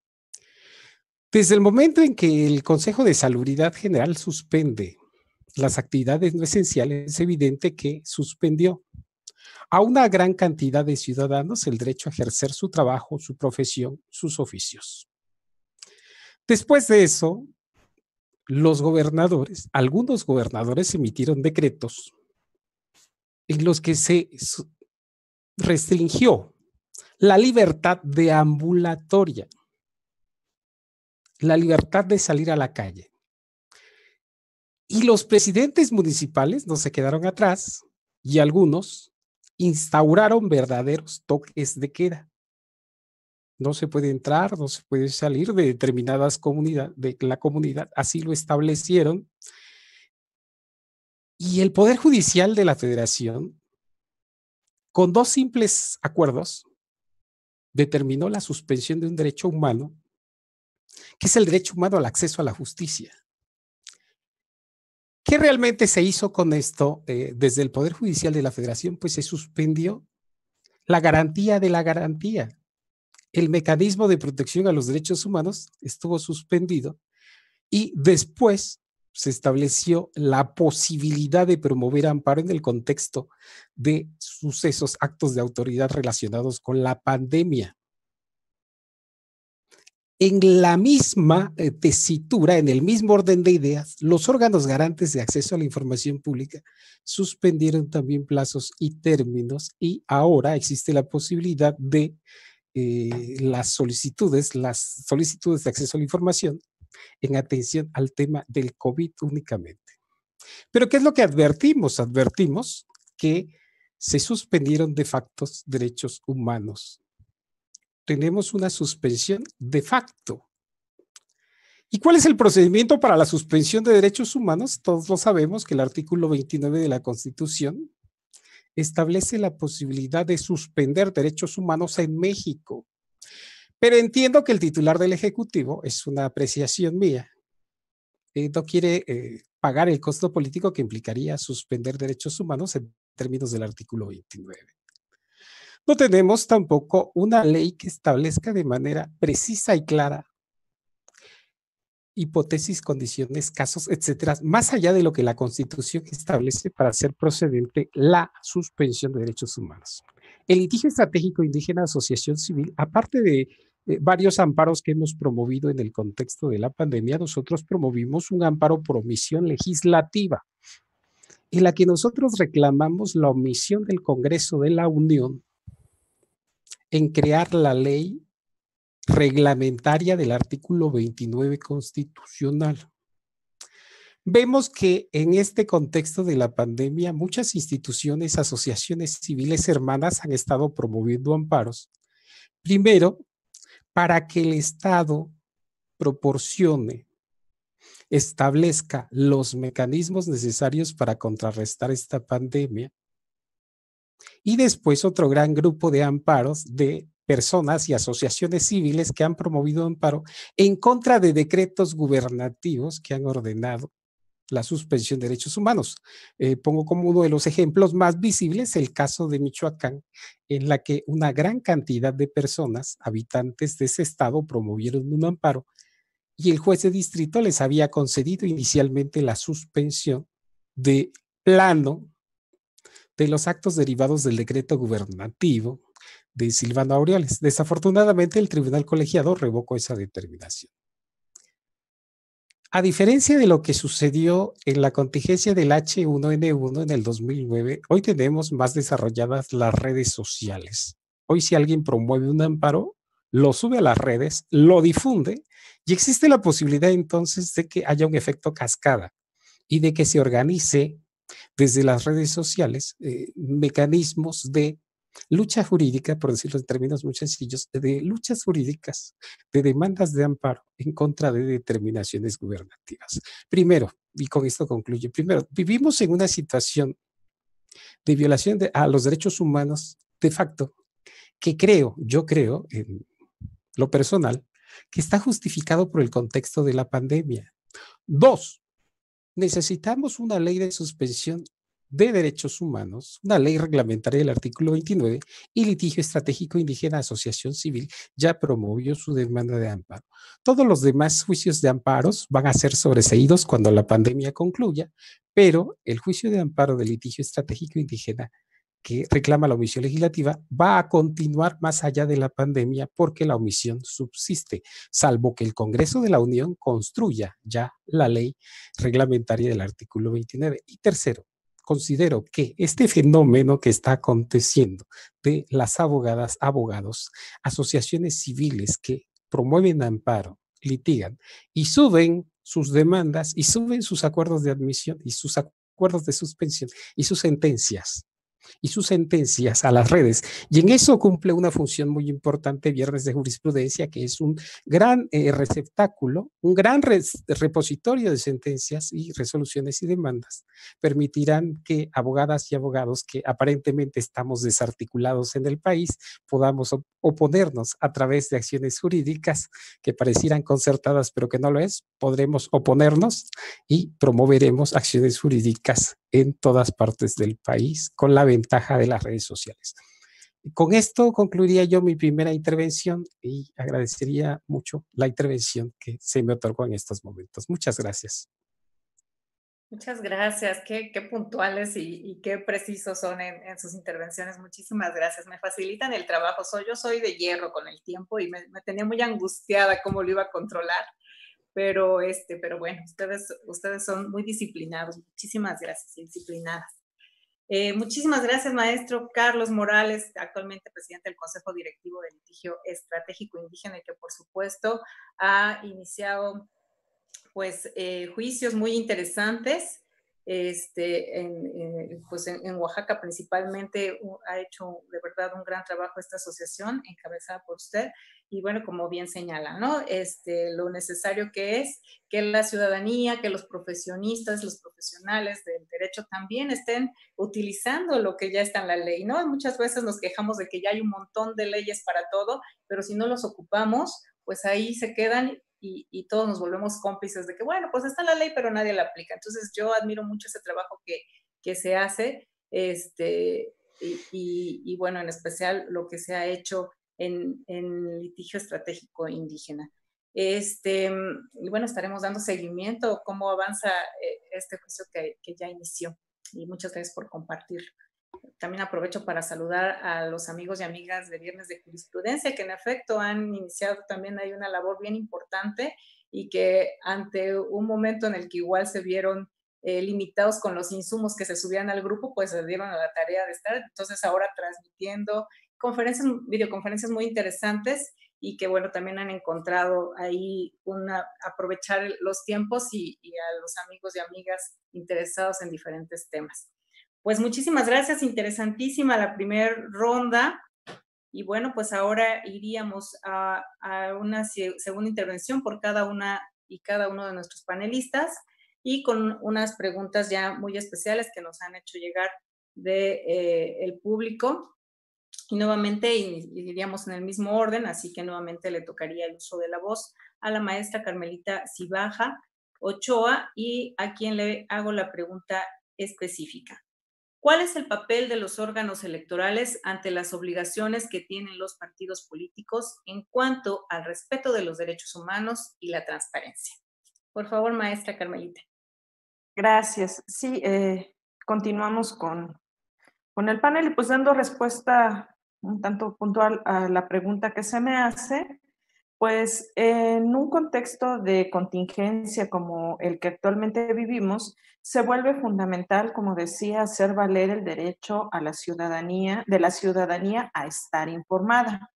Desde el momento en que el Consejo de Salubridad General suspende las actividades no esenciales, es evidente que suspendió a una gran cantidad de ciudadanos el derecho a ejercer su trabajo, su profesión, sus oficios. Después de eso, los gobernadores, algunos gobernadores emitieron decretos en los que se restringió la libertad deambulatoria, la libertad de salir a la calle. Y los presidentes municipales no se quedaron atrás y algunos instauraron verdaderos toques de queda. No se puede entrar, no se puede salir de determinadas comunidades, de la comunidad, así lo establecieron. Y el Poder Judicial de la Federación, con dos simples acuerdos, determinó la suspensión de un derecho humano, que es el derecho humano al acceso a la justicia. ¿Qué realmente se hizo con esto eh, desde el Poder Judicial de la Federación? Pues se suspendió la garantía de la garantía. El mecanismo de protección a los derechos humanos estuvo suspendido y después se estableció la posibilidad de promover amparo en el contexto de sucesos, actos de autoridad relacionados con la pandemia. En la misma eh, tesitura, en el mismo orden de ideas, los órganos garantes de acceso a la información pública suspendieron también plazos y términos y ahora existe la posibilidad de eh, las solicitudes, las solicitudes de acceso a la información en atención al tema del COVID únicamente. Pero ¿qué es lo que advertimos? Advertimos que se suspendieron de facto derechos humanos. Tenemos una suspensión de facto. ¿Y cuál es el procedimiento para la suspensión de derechos humanos? Todos lo sabemos, que el artículo veintinueve de la Constitución establece la posibilidad de suspender derechos humanos en México. Pero entiendo que el titular del Ejecutivo, es una apreciación mía, eh, no quiere eh, pagar el costo político que implicaría suspender derechos humanos en términos del artículo veintinueve. No tenemos tampoco una ley que establezca de manera precisa y clara hipótesis, condiciones, casos, etcétera, más allá de lo que la Constitución establece para hacer procedente la suspensión de derechos humanos. El litigio estratégico indígena Asociación Civil, aparte de eh, varios amparos que hemos promovido en el contexto de la pandemia, nosotros promovimos un amparo por omisión legislativa, en la que nosotros reclamamos la omisión del Congreso de la Unión en crear la ley reglamentaria del artículo veintinueve constitucional. Vemos que en este contexto de la pandemia, muchas instituciones, asociaciones civiles hermanas han estado promoviendo amparos. Primero, para que el Estado proporcione, establezca los mecanismos necesarios para contrarrestar esta pandemia. Y después otro gran grupo de amparos de personas y asociaciones civiles que han promovido amparo en contra de decretos gubernativos que han ordenado la suspensión de derechos humanos. Eh, pongo como uno de los ejemplos más visibles el caso de Michoacán, en la que una gran cantidad de personas, habitantes de ese estado, promovieron un amparo y el juez de distrito les había concedido inicialmente la suspensión de plano de los actos derivados del decreto gubernativo de Silvano Aureoles. Desafortunadamente, el tribunal colegiado revocó esa determinación. A diferencia de lo que sucedió en la contingencia del H uno N uno en el dos mil nueve, hoy tenemos más desarrolladas las redes sociales. Hoy, si alguien promueve un amparo, lo sube a las redes, lo difunde y existe la posibilidad entonces de que haya un efecto cascada y de que se organice desde las redes sociales eh, mecanismos de lucha jurídica, por decirlo en términos muy sencillos, de luchas jurídicas, de demandas de amparo en contra de determinaciones gubernativas. Primero, y con esto concluyo, primero, vivimos en una situación de violación de, a los derechos humanos de facto, que creo, yo creo, en lo personal, que está justificado por el contexto de la pandemia. Dos, necesitamos una ley de suspensión de derechos humanos, una ley reglamentaria del artículo veintinueve y litigio estratégico indígena Asociación Civil ya promovió su demanda de amparo. Todos los demás juicios de amparos van a ser sobreseídos cuando la pandemia concluya, pero el juicio de amparo del litigio estratégico indígena que reclama la omisión legislativa va a continuar más allá de la pandemia porque la omisión subsiste, salvo que el Congreso de la Unión construya ya la ley reglamentaria del artículo veintinueve. Y tercero, considero que este fenómeno que está aconteciendo de las abogadas, abogados, asociaciones civiles que promueven amparo, litigan y suben sus demandas y suben sus acuerdos de admisión y sus acuerdos de suspensión y sus sentencias y sus sentencias a las redes. Y en eso cumple una función muy importante Viernes de Jurisprudencia, que es un gran eh, receptáculo, un gran res, repositorio de sentencias y resoluciones y demandas. Permitirán que abogadas y abogados que aparentemente estamos desarticulados en el país podamos op oponernos a través de acciones jurídicas que parecieran concertadas, pero que no lo es. Podremos oponernos y promoveremos acciones jurídicas en todas partes del país con la ventaja de las redes sociales. Con esto concluiría yo mi primera intervención y agradecería mucho la intervención que se me otorgó en estos momentos. Muchas gracias. Muchas gracias, qué, qué puntuales y, y qué precisos son en, en sus intervenciones. Muchísimas gracias, me facilitan el trabajo. Soy, yo soy de hierro con el tiempo y me, me tenía muy angustiada cómo lo iba a controlar. Pero, este, pero bueno, ustedes, ustedes son muy disciplinados. Muchísimas gracias y disciplinadas. Eh, muchísimas gracias, maestro Carlos Morales, actualmente presidente del Consejo Directivo del Litigio Estratégico Indígena, y que por supuesto ha iniciado pues eh, juicios muy interesantes. Este, en, en, pues en, en Oaxaca principalmente uh, ha hecho de verdad un gran trabajo esta asociación encabezada por usted, y bueno, como bien señala, ¿no? Este, lo necesario que es que la ciudadanía, que los profesionistas, los profesionales del derecho también estén utilizando lo que ya está en la ley, ¿no? Muchas veces nos quejamos de que ya hay un montón de leyes para todo, pero si no los ocupamos, pues ahí se quedan y, y todos nos volvemos cómplices de que, bueno, pues está la ley, pero nadie la aplica. Entonces yo admiro mucho ese trabajo que, que se hace, este, y, y, y bueno, en especial lo que se ha hecho en, en litigio estratégico indígena. Este, y bueno, estaremos dando seguimiento, cómo avanza este juicio que, que ya inició. Y muchas gracias por compartirlo. También aprovecho para saludar a los amigos y amigas de Viernes de Jurisprudencia, que en efecto han iniciado también ahí una labor bien importante, y que ante un momento en el que igual se vieron eh, limitados con los insumos que se subían al grupo, pues se dieron a la tarea de estar entonces ahora transmitiendo conferencias, videoconferencias muy interesantes, y que bueno, también han encontrado ahí una, aprovechar los tiempos y, y a los amigos y amigas interesados en diferentes temas. Pues muchísimas gracias, interesantísima la primera ronda. Y bueno, pues ahora iríamos a, a una segunda intervención por cada una y cada uno de nuestros panelistas, y con unas preguntas ya muy especiales que nos han hecho llegar del de, eh, público. Y nuevamente iríamos en el mismo orden, así que nuevamente le tocaría el uso de la voz a la maestra Carmelita Cibaja Ochoa, y a quien le hago la pregunta específica. ¿Cuál es el papel de los órganos electorales ante las obligaciones que tienen los partidos políticos en cuanto al respeto de los derechos humanos y la transparencia? Por favor, maestra Carmelita. Gracias. Sí, eh, continuamos con, con el panel y pues dando respuesta un tanto puntual a la pregunta que se me hace. Pues en un contexto de contingencia como el que actualmente vivimos, se vuelve fundamental, como decía, hacer valer el derecho a la ciudadanía, de la ciudadanía a estar informada.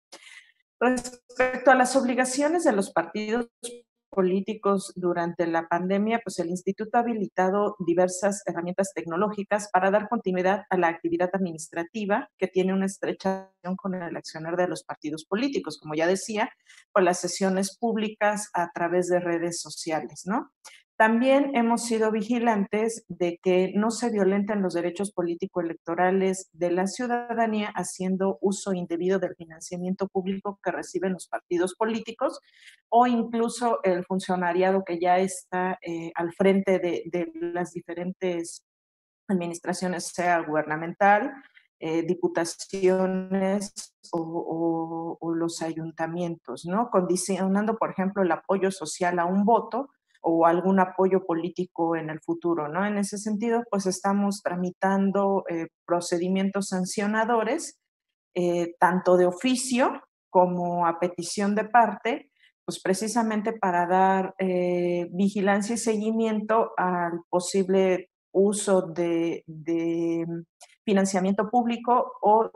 Respecto a las obligaciones de los partidos políticos durante la pandemia, pues el instituto ha habilitado diversas herramientas tecnológicas para dar continuidad a la actividad administrativa, que tiene una estrecha relación con el accionar de los partidos políticos, como ya decía, con las sesiones públicas a través de redes sociales, ¿no? También hemos sido vigilantes de que no se violenten los derechos político-electorales de la ciudadanía haciendo uso indebido del financiamiento público que reciben los partidos políticos, o incluso el funcionariado que ya está eh, al frente de, de las diferentes administraciones, sea gubernamental, eh, diputaciones o, o, o los ayuntamientos, ¿no? Condicionando, por ejemplo, el apoyo social a un voto o algún apoyo político en el futuro, ¿no? En ese sentido, pues estamos tramitando eh, procedimientos sancionadores, eh, tanto de oficio como a petición de parte, pues precisamente para dar eh, vigilancia y seguimiento al posible uso de, de financiamiento público o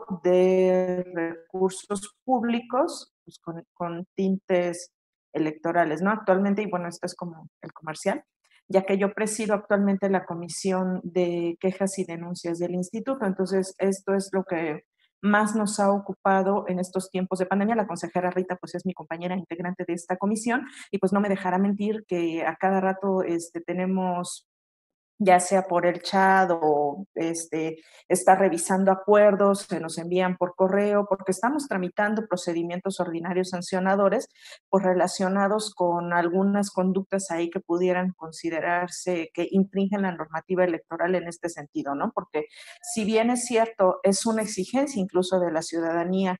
de recursos públicos, pues con, con tintes electorales, ¿no? Actualmente, y bueno, esto es como el comercial, ya que yo presido actualmente la Comisión de Quejas y Denuncias del Instituto. Entonces, esto es lo que más nos ha ocupado en estos tiempos de pandemia. La consejera Rita, pues es mi compañera integrante de esta comisión, y pues no me dejará mentir que a cada rato este, tenemos, ya sea por el chat o este, está revisando acuerdos, se nos envían por correo, porque estamos tramitando procedimientos ordinarios sancionadores pues, relacionados con algunas conductas ahí que pudieran considerarse que infringen la normativa electoral en este sentido, ¿no? Porque si bien es cierto, es una exigencia incluso de la ciudadanía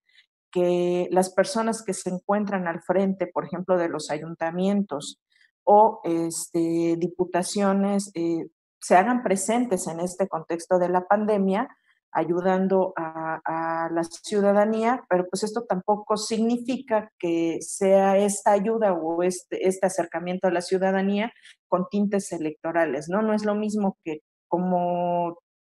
que las personas que se encuentran al frente, por ejemplo, de los ayuntamientos o este, diputaciones, eh, se hagan presentes en este contexto de la pandemia, ayudando a, a la ciudadanía, pero pues esto tampoco significa que sea esta ayuda o este, este acercamiento a la ciudadanía con tintes electorales, ¿no? No es lo mismo que como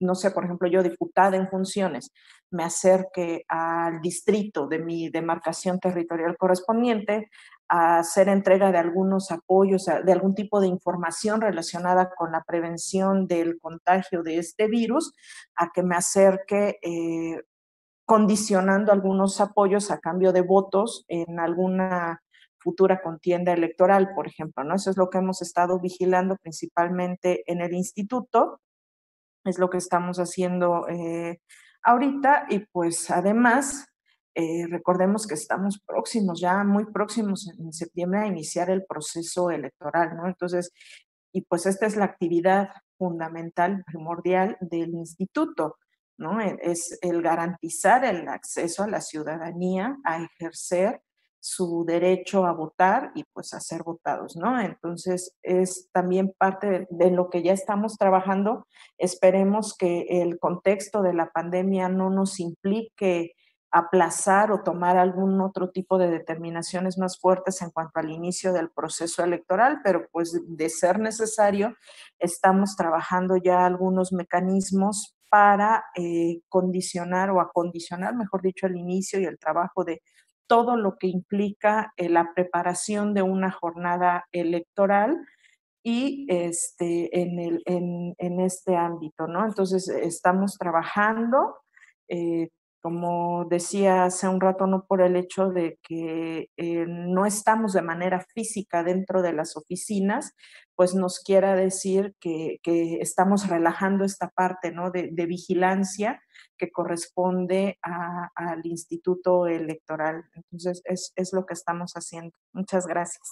no sé, por ejemplo, yo diputada en funciones, me acerque al distrito de mi demarcación territorial correspondiente a hacer entrega de algunos apoyos, de algún tipo de información relacionada con la prevención del contagio de este virus, a que me acerque eh, condicionando algunos apoyos a cambio de votos en alguna futura contienda electoral, por ejemplo, ¿no? Eso es lo que hemos estado vigilando principalmente en el instituto, es lo que estamos haciendo eh, ahorita y pues además eh, recordemos que estamos próximos, ya muy próximos en septiembre a iniciar el proceso electoral, ¿no? Entonces, y pues esta es la actividad fundamental, primordial del instituto, ¿no? Es el garantizar el acceso a la ciudadanía a ejercer su derecho a votar y pues a ser votados, ¿no? Entonces es también parte de, de lo que ya estamos trabajando. Esperemos que el contexto de la pandemia no nos implique aplazar o tomar algún otro tipo de determinaciones más fuertes en cuanto al inicio del proceso electoral, pero pues de ser necesario, estamos trabajando ya algunos mecanismos para eh, condicionar o acondicionar, mejor dicho, el inicio y el trabajo de todo lo que implica eh, la preparación de una jornada electoral y este, en, el, en, en este ámbito, ¿no? Entonces, estamos trabajando, eh, como decía hace un rato, no por el hecho de que eh, no estamos de manera física dentro de las oficinas, pues nos quiera decir que, que estamos relajando esta parte, ¿no? de, de vigilancia que corresponde a, al Instituto Electoral. Entonces, es, es lo que estamos haciendo. Muchas gracias.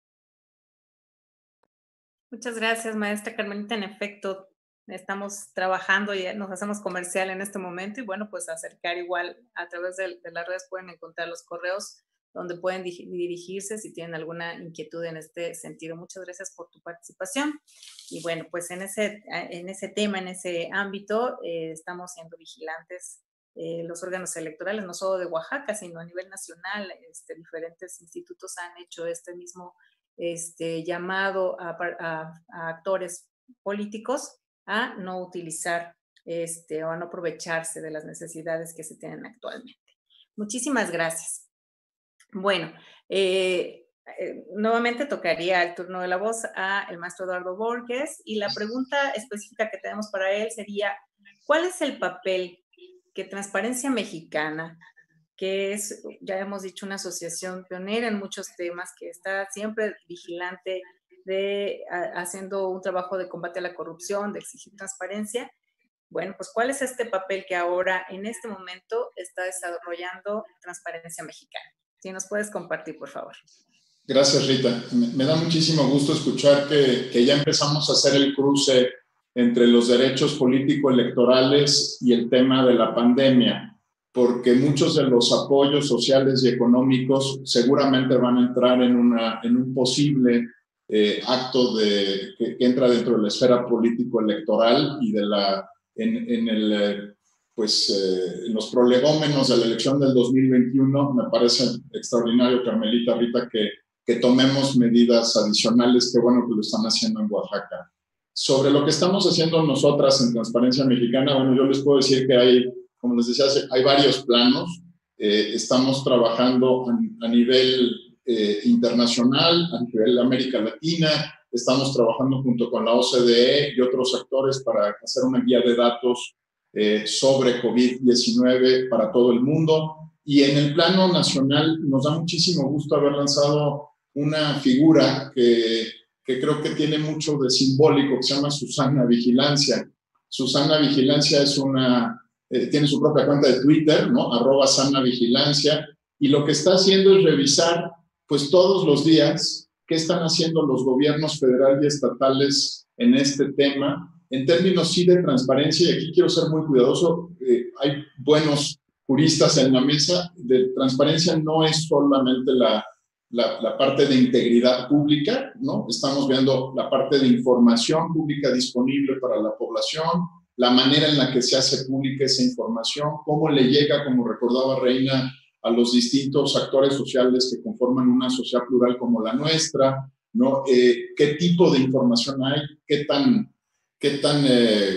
Muchas gracias, maestra Carmelita. En efecto, estamos trabajando y nos hacemos comercial en este momento y bueno, pues acercar igual a través de, de las redes pueden encontrar los correos donde pueden dirigirse si tienen alguna inquietud en este sentido. Muchas gracias por tu participación. Y bueno, pues en ese, en ese tema, en ese ámbito, eh, estamos siendo vigilantes eh, los órganos electorales, no solo de Oaxaca, sino a nivel nacional. Este, diferentes institutos han hecho este mismo este, llamado a, a, a actores políticos a no utilizar este, o a no aprovecharse de las necesidades que se tienen actualmente. Muchísimas gracias. Bueno, eh, eh, nuevamente tocaría el turno de la voz a el maestro Eduardo Borges y la pregunta específica que tenemos para él sería, ¿cuál es el papel que Transparencia Mexicana, que es, ya hemos dicho, una asociación pionera en muchos temas, que está siempre vigilante de a, haciendo un trabajo de combate a la corrupción, de exigir transparencia? Bueno, pues ¿cuál es este papel que ahora, en este momento, está desarrollando Transparencia Mexicana? Si nos puedes compartir, por favor. Gracias, Rita. Me, me da muchísimo gusto escuchar que, que ya empezamos a hacer el cruce entre los derechos político-electorales y el tema de la pandemia, porque muchos de los apoyos sociales y económicos seguramente van a entrar en, una, en un posible eh, acto de, que, que entra dentro de la esfera político-electoral y de la, en, en el... Eh, pues eh, en los prolegómenos de la elección del dos mil veintiuno, me parece extraordinario, Carmelita, Rita, que, que tomemos medidas adicionales, que bueno que lo están haciendo en Oaxaca. Sobre lo que estamos haciendo nosotras en Transparencia Mexicana, bueno, yo les puedo decir que hay, como les decía, hay varios planos. Eh, estamos trabajando a, a nivel eh, internacional, a nivel de América Latina, estamos trabajando junto con la O C D E y otros actores para hacer una guía de datos Eh, sobre COVID diecinueve para todo el mundo. Y en el plano nacional nos da muchísimo gusto haber lanzado una figura que, que creo que tiene mucho de simbólico, que se llama Susana Vigilancia. Susana Vigilancia es una, eh, tiene su propia cuenta de Twitter, ¿no? Arroba Sana Vigilancia, y lo que está haciendo es revisar pues todos los días qué están haciendo los gobiernos federales y estatales en este tema, en términos sí de transparencia, y aquí quiero ser muy cuidadoso, eh, hay buenos juristas en la mesa, de transparencia no es solamente la, la, la parte de integridad pública, ¿no? Estamos viendo la parte de información pública disponible para la población, la manera en la que se hace pública esa información, cómo le llega, como recordaba Reina, a los distintos actores sociales que conforman una sociedad plural como la nuestra, ¿no? Eh, qué tipo de información hay, qué tan... qué tan eh,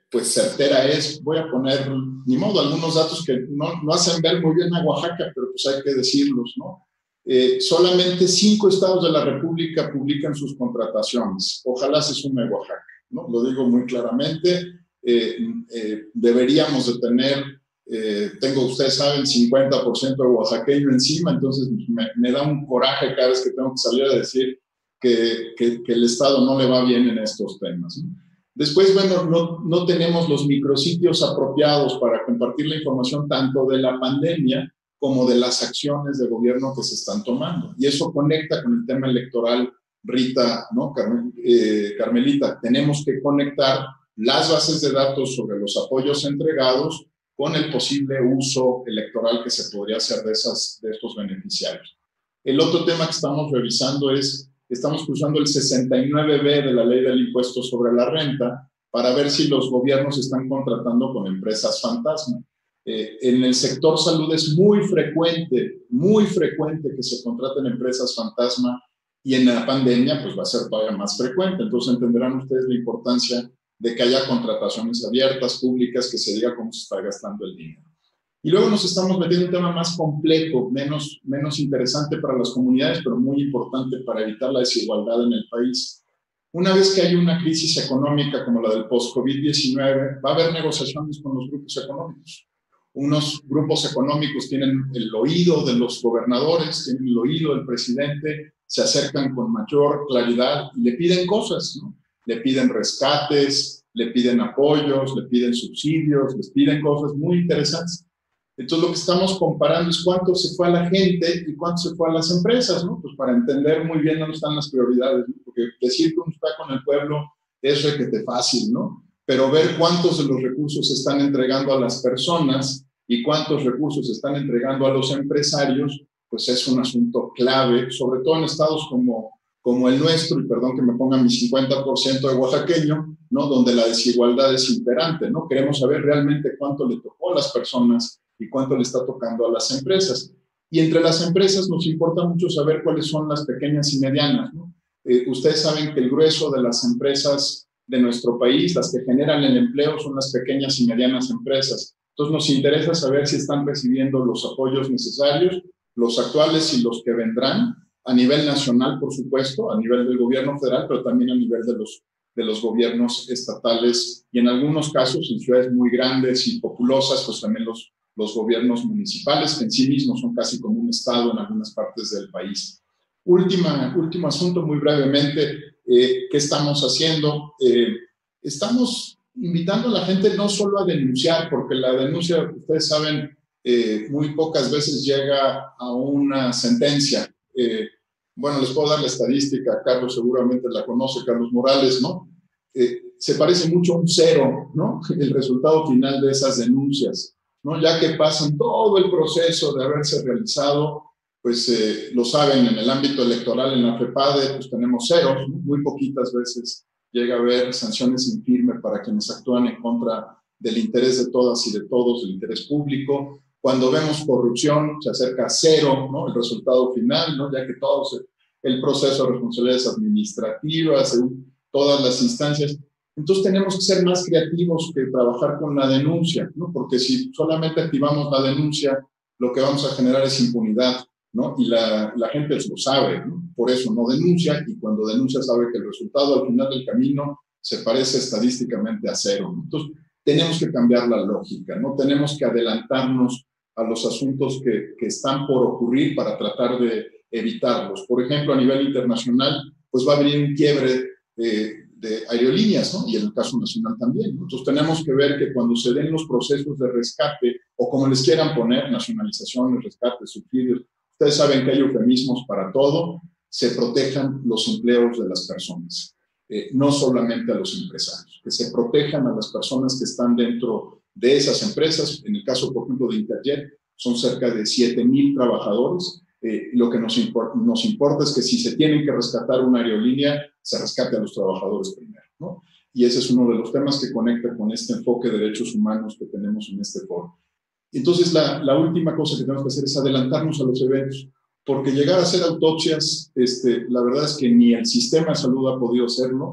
pues certera es. Voy a poner, ni modo, algunos datos que no, no hacen ver muy bien a Oaxaca, pero pues hay que decirlos, ¿no? Eh, solamente cinco estados de la República publican sus contrataciones. Ojalá se sume Oaxaca, ¿no? Lo digo muy claramente. Eh, eh, deberíamos de tener, eh, tengo, ustedes saben, cincuenta por ciento de oaxaqueño encima, entonces me, me da un coraje cada vez que tengo que salir a decir que, que, que el Estado no le va bien en estos temas, ¿no? Después, bueno, no, no tenemos los micrositios apropiados para compartir la información tanto de la pandemia como de las acciones de gobierno que se están tomando. Y eso conecta con el tema electoral, Rita, ¿no? Carmel, eh, Carmelita, tenemos que conectar las bases de datos sobre los apoyos entregados con el posible uso electoral que se podría hacer de, esas, de estos beneficiarios. El otro tema que estamos revisando es, estamos cruzando el sesenta y nueve B de la Ley del Impuesto sobre la Renta para ver si los gobiernos están contratando con empresas fantasma. Eh, en el sector salud es muy frecuente, muy frecuente que se contraten empresas fantasma, y en la pandemia pues va a ser todavía más frecuente. Entonces entenderán ustedes la importancia de que haya contrataciones abiertas, públicas, que se diga cómo se está gastando el dinero. Y luego nos estamos metiendo en un tema más complejo, menos, menos interesante para las comunidades, pero muy importante para evitar la desigualdad en el país. Una vez que hay una crisis económica como la del post-COVID diecinueve, va a haber negociaciones con los grupos económicos. Unos grupos económicos tienen el oído de los gobernadores, tienen el oído del presidente, se acercan con mayor claridad y le piden cosas, ¿no? Le piden rescates, le piden apoyos, le piden subsidios, les piden cosas muy interesantes. Entonces lo que estamos comparando es cuánto se fue a la gente y cuánto se fue a las empresas, ¿no? Pues para entender muy bien dónde están las prioridades, ¿no? Porque decir que uno está con el pueblo es requete fácil, ¿no? Pero ver cuántos de los recursos se están entregando a las personas y cuántos recursos se están entregando a los empresarios, pues es un asunto clave, sobre todo en estados como, como el nuestro, y perdón que me ponga mi cincuenta por ciento de oaxaqueño, ¿no? Donde la desigualdad es imperante, ¿no? Queremos saber realmente cuánto le tocó a las personas y cuánto le está tocando a las empresas. Y entre las empresas nos importa mucho saber cuáles son las pequeñas y medianas, ¿no? Eh, ustedes saben que el grueso de las empresas de nuestro país, las que generan el empleo, son las pequeñas y medianas empresas. Entonces nos interesa saber si están recibiendo los apoyos necesarios, los actuales y los que vendrán, a nivel nacional, por supuesto, a nivel del gobierno federal, pero también a nivel de los, de los gobiernos estatales y en algunos casos, en ciudades muy grandes y populosas, pues también los, los gobiernos municipales, que en sí mismos son casi como un estado en algunas partes del país. Última, último asunto, muy brevemente, eh, ¿qué estamos haciendo? Eh, estamos invitando a la gente no solo a denunciar, porque la denuncia, ustedes saben, eh, muy pocas veces llega a una sentencia. Eh, bueno, les puedo dar la estadística, Carlos seguramente la conoce, Carlos Morales, ¿no? Eh, se parece mucho a un cero, ¿no? El resultado final de esas denuncias, ¿no? Ya que pasan todo el proceso de haberse realizado, pues eh, lo saben, en el ámbito electoral, en la FEPADE, pues tenemos ceros, ¿no? Muy poquitas veces llega a haber sanciones en firme para quienes actúan en contra del interés de todas y de todos, del interés público. Cuando vemos corrupción, se acerca a cero, ¿no? El resultado final, ¿no? Ya que todo se, el proceso de responsabilidades administrativas, todas las instancias. Entonces tenemos que ser más creativos que trabajar con la denuncia, ¿no? Porque si solamente activamos la denuncia, lo que vamos a generar es impunidad, ¿no? Y la, la gente lo sabe, ¿no? Por eso no denuncia, y cuando denuncia sabe que el resultado al final del camino se parece estadísticamente a cero, ¿no? Entonces tenemos que cambiar la lógica, ¿no? Tenemos que adelantarnos a los asuntos que, que están por ocurrir para tratar de evitarlos. Por ejemplo, a nivel internacional, pues va a venir un quiebre eh, de aerolíneas, ¿no? Y en el caso nacional también. Entonces tenemos que ver que cuando se den los procesos de rescate, o como les quieran poner, nacionalizaciones, rescates, subsidios, ustedes saben que hay eufemismos para todo, se protejan los empleos de las personas, eh, no solamente a los empresarios, que se protejan a las personas que están dentro de esas empresas. En el caso, por ejemplo, de Interjet, son cerca de siete mil trabajadores. Eh, lo que nos, impor nos importa es que si se tienen que rescatar una aerolínea, se rescate a los trabajadores primero, ¿no? Y ese es uno de los temas que conecta con este enfoque de derechos humanos que tenemos en este foro. Entonces, la, la última cosa que tenemos que hacer es adelantarnos a los eventos, porque llegar a hacer autopsias, este, la verdad es que ni el sistema de salud ha podido hacerlo,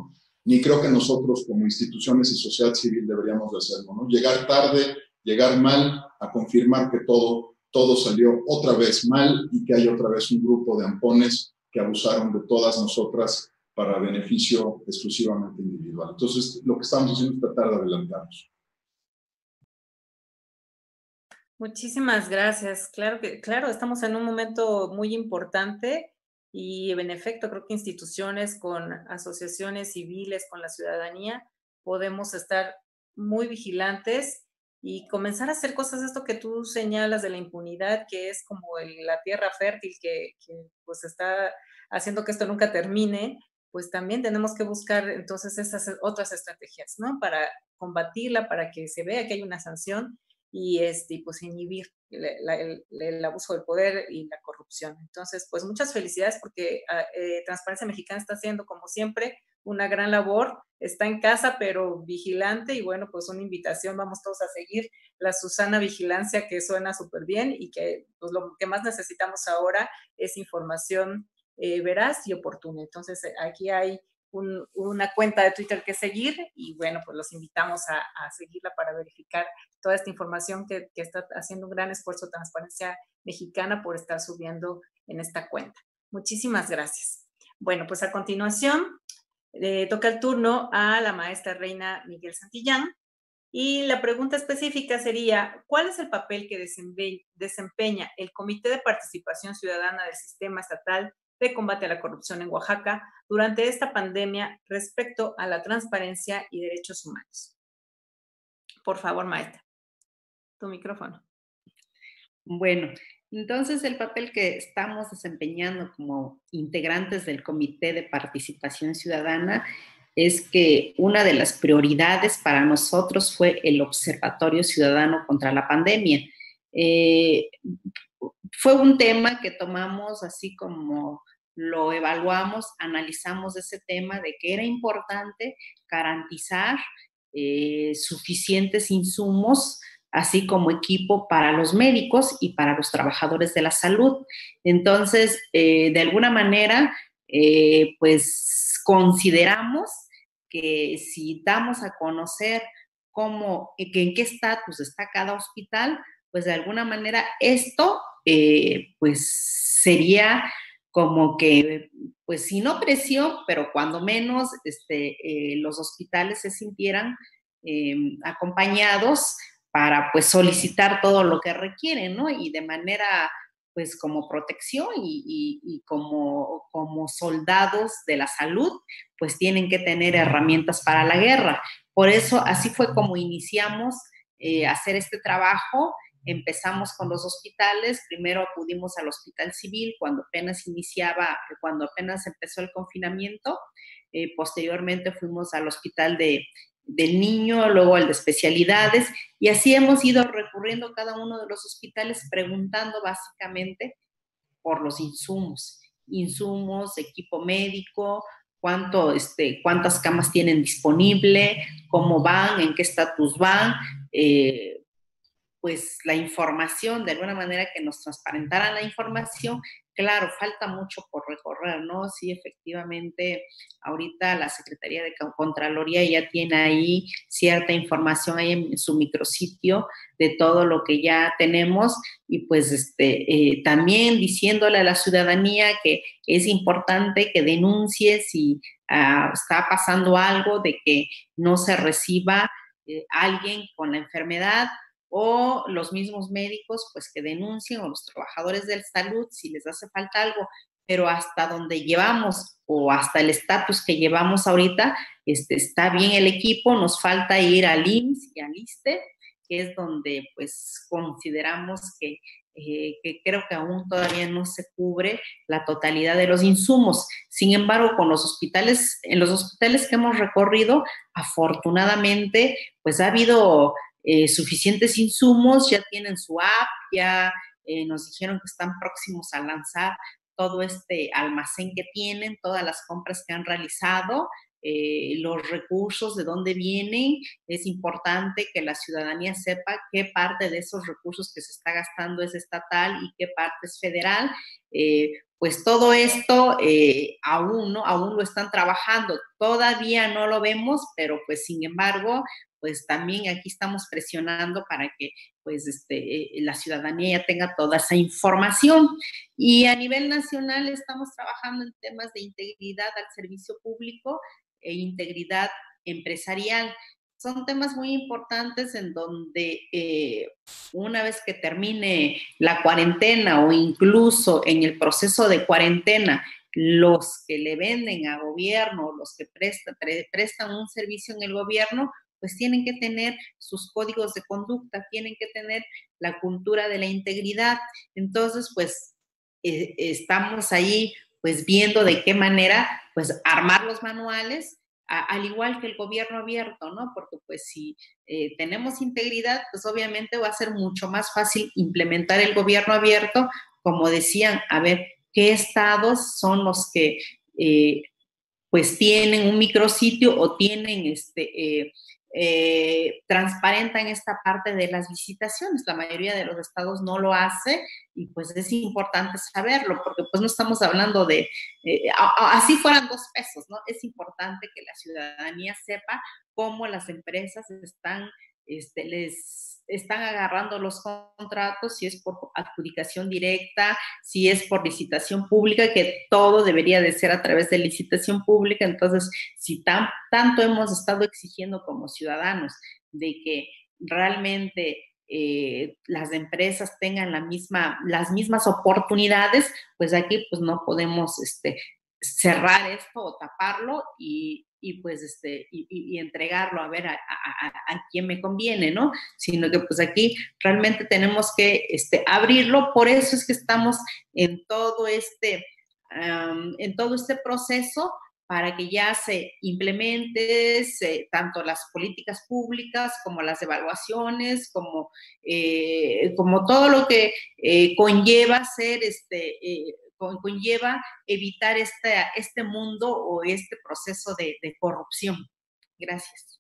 ni creo que nosotros como instituciones y sociedad civil deberíamos de hacerlo, ¿no? Llegar tarde, llegar mal, a confirmar que todo, todo salió otra vez mal y que hay otra vez un grupo de ampones que abusaron de todas nosotras para beneficio exclusivamente individual. Entonces, lo que estamos haciendo es tratar de adelantarnos. Muchísimas gracias. Claro que, claro, estamos en un momento muy importante y en efecto creo que instituciones con asociaciones civiles, con la ciudadanía, podemos estar muy vigilantes y comenzar a hacer cosas, esto que tú señalas de la impunidad, que es como el, la tierra fértil que, que pues está haciendo que esto nunca termine, pues también tenemos que buscar entonces esas otras estrategias, ¿no? Para combatirla, para que se vea que hay una sanción y este, pues inhibir el, el, el abuso del poder y la corrupción. Entonces, pues muchas felicidades porque eh, Transparencia Mexicana está haciendo, como siempre, una gran labor, está en casa, pero vigilante, y bueno, pues una invitación, vamos todos a seguir la Susana Vigilancia, que suena súper bien, y que pues lo que más necesitamos ahora es información eh, veraz y oportuna. Entonces, aquí hay Un, una cuenta de Twitter que seguir y bueno, pues los invitamos a, a seguirla para verificar toda esta información que, que está haciendo un gran esfuerzo Transparencia Mexicana por estar subiendo en esta cuenta. Muchísimas gracias. Bueno, pues a continuación eh, toca el turno a la maestra Reina Miguel Santillán y la pregunta específica sería, ¿cuál es el papel que desempeña el Comité de Participación Ciudadana del Sistema Estatal de Combate a la Corrupción en Oaxaca durante esta pandemia respecto a la transparencia y derechos humanos? Por favor, maestra, tu micrófono. Bueno, entonces el papel que estamos desempeñando como integrantes del Comité de Participación Ciudadana es que una de las prioridades para nosotros fue el Observatorio Ciudadano contra la Pandemia. Eh, fue un tema que tomamos así como lo evaluamos, analizamos ese tema de que era importante garantizar eh, suficientes insumos, así como equipo para los médicos y para los trabajadores de la salud. Entonces, eh, de alguna manera, eh, pues consideramos que si damos a conocer cómo, que en qué estatus está cada hospital, pues de alguna manera esto, eh, pues sería como que, pues si no presión, pero cuando menos este, eh, los hospitales se sintieran eh, acompañados para pues solicitar todo lo que requieren, ¿no? Y de manera pues como protección y, y, y como, como soldados de la salud, pues tienen que tener herramientas para la guerra. Por eso así fue como iniciamos eh, hacer este trabajo. Empezamos con los hospitales, primero acudimos al Hospital Civil cuando apenas iniciaba, cuando apenas empezó el confinamiento, eh, posteriormente fuimos al Hospital de, del Niño, luego al de Especialidades, y así hemos ido recurriendo a cada uno de los hospitales preguntando básicamente por los insumos, insumos, equipo médico, cuánto, este, cuántas camas tienen disponible, cómo van, en qué estatus van, eh, pues la información, de alguna manera que nos transparentaran la información. Claro, falta mucho por recorrer, ¿no? Sí, efectivamente, ahorita la Secretaría de Contraloría ya tiene ahí cierta información ahí en su micrositio de todo lo que ya tenemos y pues este, eh, también diciéndole a la ciudadanía que es importante que denuncie si uh, está pasando algo de que no se reciba eh, alguien con la enfermedad, o los mismos médicos pues que denuncien, o los trabajadores de salud si les hace falta algo, pero hasta donde llevamos o hasta el estatus que llevamos ahorita, este, está bien el equipo, nos falta ir al I M S S y al ISSSTE, que es donde pues consideramos que, eh, que creo que aún todavía no se cubre la totalidad de los insumos. Sin embargo, con los hospitales, en los hospitales que hemos recorrido, afortunadamente pues ha habido Eh, suficientes insumos, ya tienen su app, ya eh, nos dijeron que están próximos a lanzar todo este almacén que tienen, todas las compras que han realizado, eh, los recursos, de dónde vienen. Es importante que la ciudadanía sepa qué parte de esos recursos que se está gastando es estatal y qué parte es federal, eh, pues todo esto eh, aún, ¿no? Aún lo están trabajando. Todavía no lo vemos, pero pues sin embargo, pues también aquí estamos presionando para que pues este, eh, la ciudadanía ya tenga toda esa información. Y a nivel nacional estamos trabajando en temas de integridad al servicio público e integridad empresarial. Son temas muy importantes en donde eh, una vez que termine la cuarentena o incluso en el proceso de cuarentena, los que le venden a gobierno, los que prestan, pre, prestan un servicio en el gobierno, pues tienen que tener sus códigos de conducta, tienen que tener la cultura de la integridad. Entonces, pues eh, estamos ahí pues viendo de qué manera pues armar los manuales, a, al igual que el gobierno abierto, ¿no? Porque pues si eh, tenemos integridad, pues obviamente va a ser mucho más fácil implementar el gobierno abierto, como decían, a ver, ¿qué estados son los que eh, pues tienen un micrositio o tienen este... Eh, Eh, transparentan esta parte de las licitaciones? La mayoría de los estados no lo hace y pues es importante saberlo porque pues no estamos hablando de, eh, a, a, así fueran dos pesos, ¿no? Es importante que la ciudadanía sepa cómo las empresas están, este, les están agarrando los contratos, si es por adjudicación directa, si es por licitación pública, que todo debería de ser a través de licitación pública. Entonces, si tan, tanto hemos estado exigiendo como ciudadanos de que realmente eh, las empresas tengan la misma, las mismas oportunidades, pues aquí pues no podemos este, cerrar esto o taparlo y, y pues este, y, y entregarlo a ver a, a, a, a quién me conviene, ¿no? Sino que pues aquí realmente tenemos que este, abrirlo. Por eso es que estamos en todo este, um, en todo este proceso para que ya se implemente se, tanto las políticas públicas como las evaluaciones, como, eh, como todo lo que eh, conlleva ser este, eh, conlleva evitar este, este mundo o este proceso de, de corrupción. Gracias.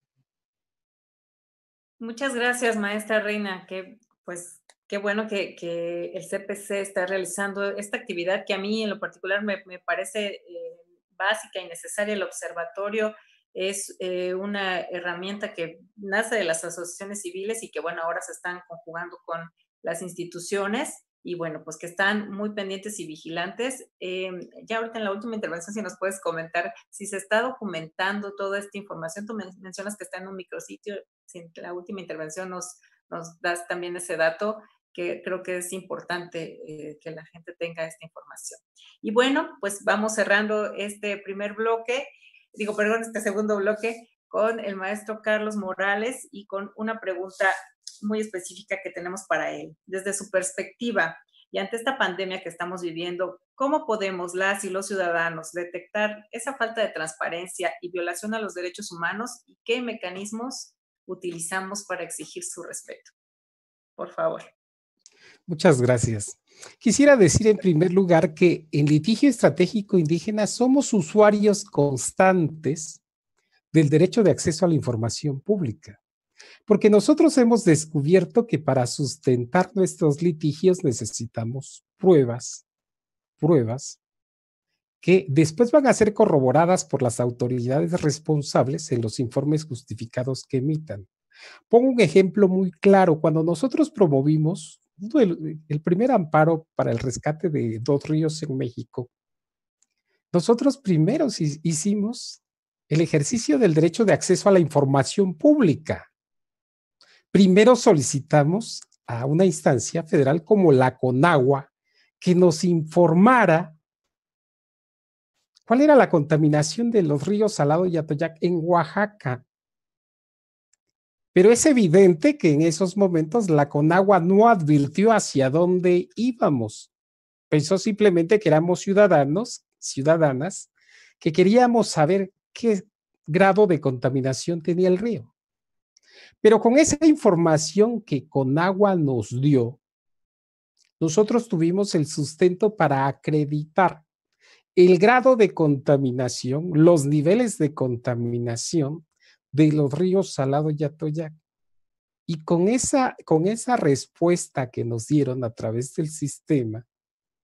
Muchas gracias, maestra Reina. Que, pues, qué bueno que, que el C P C está realizando esta actividad que a mí en lo particular me, me parece eh, básica y necesaria. El observatorio es eh, una herramienta que nace de las asociaciones civiles y que, bueno, ahora se están conjugando con las instituciones y, bueno, pues que están muy pendientes y vigilantes. Eh, ya ahorita en la última intervención, si nos puedes comentar si se está documentando toda esta información. Tú mencionas que está en un micrositio. Si en la última intervención nos, nos das también ese dato, que creo que es importante eh, que la gente tenga esta información. Y bueno, pues vamos cerrando este primer bloque, digo, perdón, este segundo bloque, con el maestro Carlos Morales y con una pregunta muy específica que tenemos para él. Desde su perspectiva y ante esta pandemia que estamos viviendo, ¿cómo podemos las y los ciudadanos detectar esa falta de transparencia y violación a los derechos humanos y qué mecanismos utilizamos para exigir su respeto? Por favor. Muchas gracias. Quisiera decir en primer lugar que en litigio estratégico indígena somos usuarios constantes del derecho de acceso a la información pública, porque nosotros hemos descubierto que para sustentar nuestros litigios necesitamos pruebas, pruebas que después van a ser corroboradas por las autoridades responsables en los informes justificados que emitan. Pongo un ejemplo muy claro. Cuando nosotros promovimos el, el primer amparo para el rescate de dos ríos en México, nosotros primero hicimos el ejercicio del derecho de acceso a la información pública. Primero solicitamos a una instancia federal como la CONAGUA que nos informara cuál era la contaminación de los ríos Salado y Atoyac en Oaxaca. Pero es evidente que en esos momentos la CONAGUA no advirtió hacia dónde íbamos. Pensó simplemente que éramos ciudadanos, ciudadanas, que queríamos saber qué grado de contaminación tenía el río. Pero con esa información que CONAGUA nos dio, nosotros tuvimos el sustento para acreditar el grado de contaminación, los niveles de contaminación de los ríos Salado y Atoyac. Y con esa, con esa respuesta que nos dieron a través del sistema,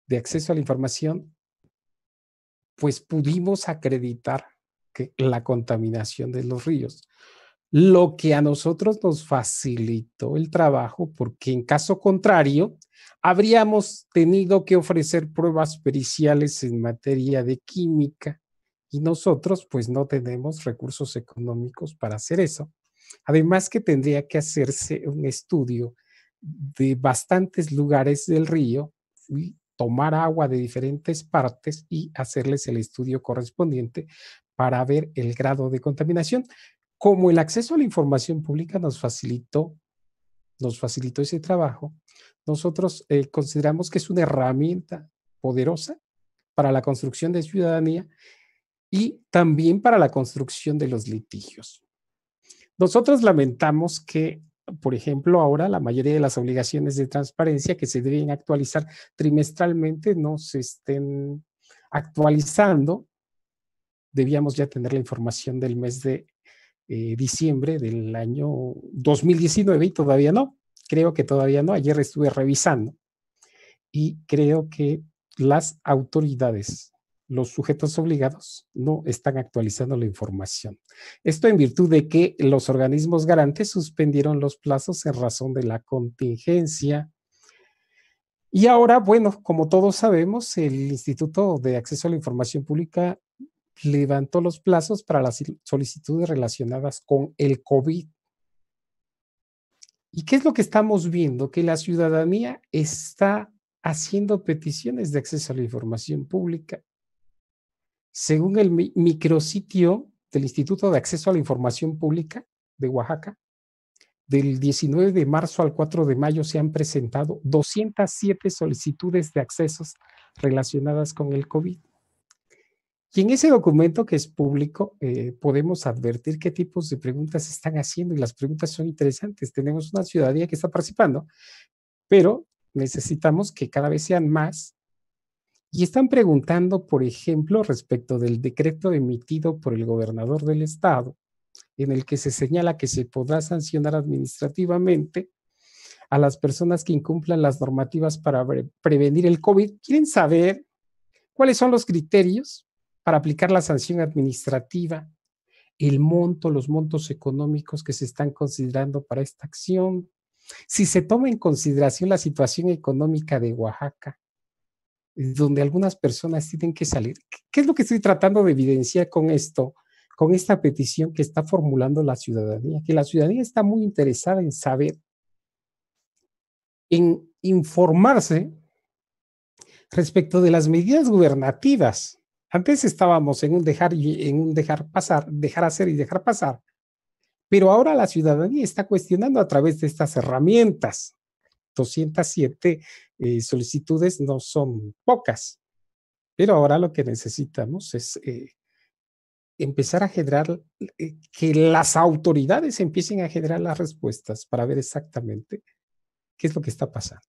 de acceso a la información, pues pudimos acreditar que la contaminación de los ríos, lo que a nosotros nos facilitó el trabajo, porque en caso contrario, habríamos tenido que ofrecer pruebas periciales en materia de química y nosotros pues no tenemos recursos económicos para hacer eso. Además que tendría que hacerse un estudio de bastantes lugares del río y tomar agua de diferentes partes y hacerles el estudio correspondiente para ver el grado de contaminación. Como el acceso a la información pública nos facilitó, nos facilitó ese trabajo, nosotros eh, consideramos que es una herramienta poderosa para la construcción de ciudadanía y también para la construcción de los litigios. Nosotros lamentamos que, por ejemplo, ahora la mayoría de las obligaciones de transparencia que se deben actualizar trimestralmente no se estén actualizando. Debíamos ya tener la información del mes de eh, diciembre del año dos mil diecinueve y todavía no. Creo que todavía no. Ayer estuve revisando y creo que las autoridades, los sujetos obligados, no están actualizando la información. Esto en virtud de que los organismos garantes suspendieron los plazos en razón de la contingencia. Y ahora, bueno, como todos sabemos, el Instituto de Acceso a la Información Pública levantó los plazos para las solicitudes relacionadas con el COVID. ¿Y qué es lo que estamos viendo? Que la ciudadanía está haciendo peticiones de acceso a la información pública. Según el micrositio del Instituto de Acceso a la Información Pública de Oaxaca, del diecinueve de marzo al cuatro de mayo se han presentado doscientas siete solicitudes de accesos relacionadas con el COVID. Y en ese documento que es público eh, podemos advertir qué tipos de preguntas se están haciendo y las preguntas son interesantes. Tenemos una ciudadanía que está participando, pero necesitamos que cada vez sean más. Y están preguntando, por ejemplo, respecto del decreto emitido por el gobernador del estado, en el que se señala que se podrá sancionar administrativamente a las personas que incumplan las normativas para pre- prevenir el COVID. ¿Quieren saber cuáles son los criterios para aplicar la sanción administrativa, el monto, los montos económicos que se están considerando para esta acción? Si se toma en consideración la situación económica de Oaxaca, donde algunas personas tienen que salir. ¿Qué es lo que estoy tratando de evidenciar con esto? Con esta petición que está formulando la ciudadanía, que la ciudadanía está muy interesada en saber, en informarse respecto de las medidas gubernativas. Antes estábamos en un dejar, en un dejar pasar, dejar hacer y dejar pasar, pero ahora la ciudadanía está cuestionando a través de estas herramientas. doscientas siete eh, solicitudes no son pocas, pero ahora lo que necesitamos es eh, empezar a generar, eh, que las autoridades empiecen a generar las respuestas para ver exactamente qué es lo que está pasando.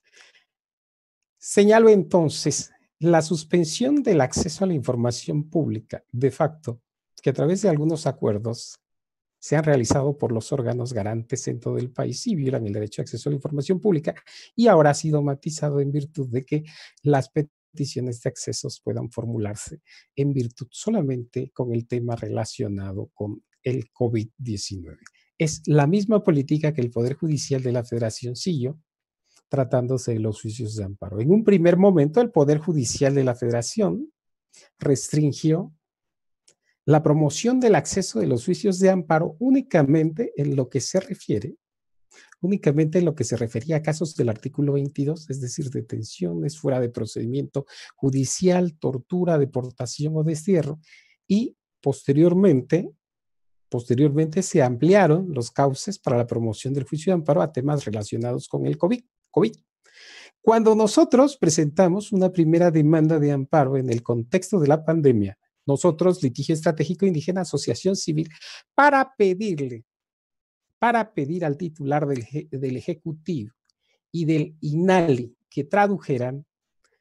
Señalo entonces la suspensión del acceso a la información pública, de facto, que a través de algunos acuerdos se han realizado por los órganos garantes en todo el país y violan el derecho a acceso a la información pública, y ahora ha sido matizado en virtud de que las peticiones de accesos puedan formularse en virtud solamente con el tema relacionado con el COVID diecinueve. Es la misma política que el Poder Judicial de la Federación siguió tratándose de los juicios de amparo. En un primer momento, el Poder Judicial de la Federación restringió la promoción del acceso de los juicios de amparo únicamente en lo que se refiere, únicamente en lo que se refería a casos del artículo veintidós, es decir, detenciones fuera de procedimiento judicial, tortura, deportación o destierro, y posteriormente, posteriormente se ampliaron los cauces para la promoción del juicio de amparo a temas relacionados con el COVID. COVID. Cuando nosotros presentamos una primera demanda de amparo en el contexto de la pandemia, nosotros, Litigio Estratégico Indígena, Asociación Civil, para pedirle, para pedir al titular del, del Ejecutivo y del INALI que tradujeran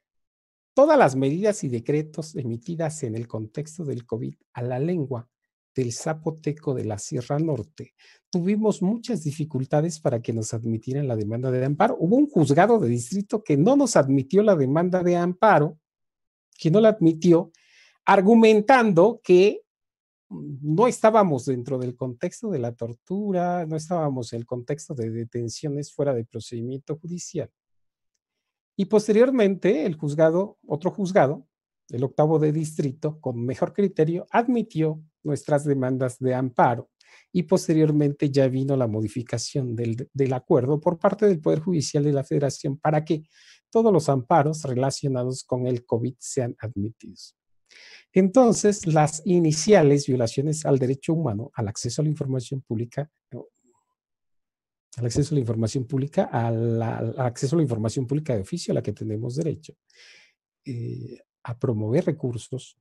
todas las medidas y decretos emitidas en el contexto del COVID a la lengua del Zapoteco de la Sierra Norte, tuvimos muchas dificultades para que nos admitieran la demanda de amparo. Hubo un juzgado de distrito que no nos admitió la demanda de amparo, que no la admitió, argumentando que no estábamos dentro del contexto de la tortura, no estábamos en el contexto de detenciones fuera de procedimiento judicial. Y posteriormente el juzgado, otro juzgado, el octavo de distrito, con mejor criterio, admitió nuestras demandas de amparo y posteriormente ya vino la modificación del, del acuerdo por parte del Poder Judicial de la Federación para que todos los amparos relacionados con el COVID sean admitidos. Entonces, las iniciales violaciones al derecho humano, al acceso a la información pública, al acceso a la información pública, al, al acceso a la información pública de oficio a la que tenemos derecho, eh, a promover recursos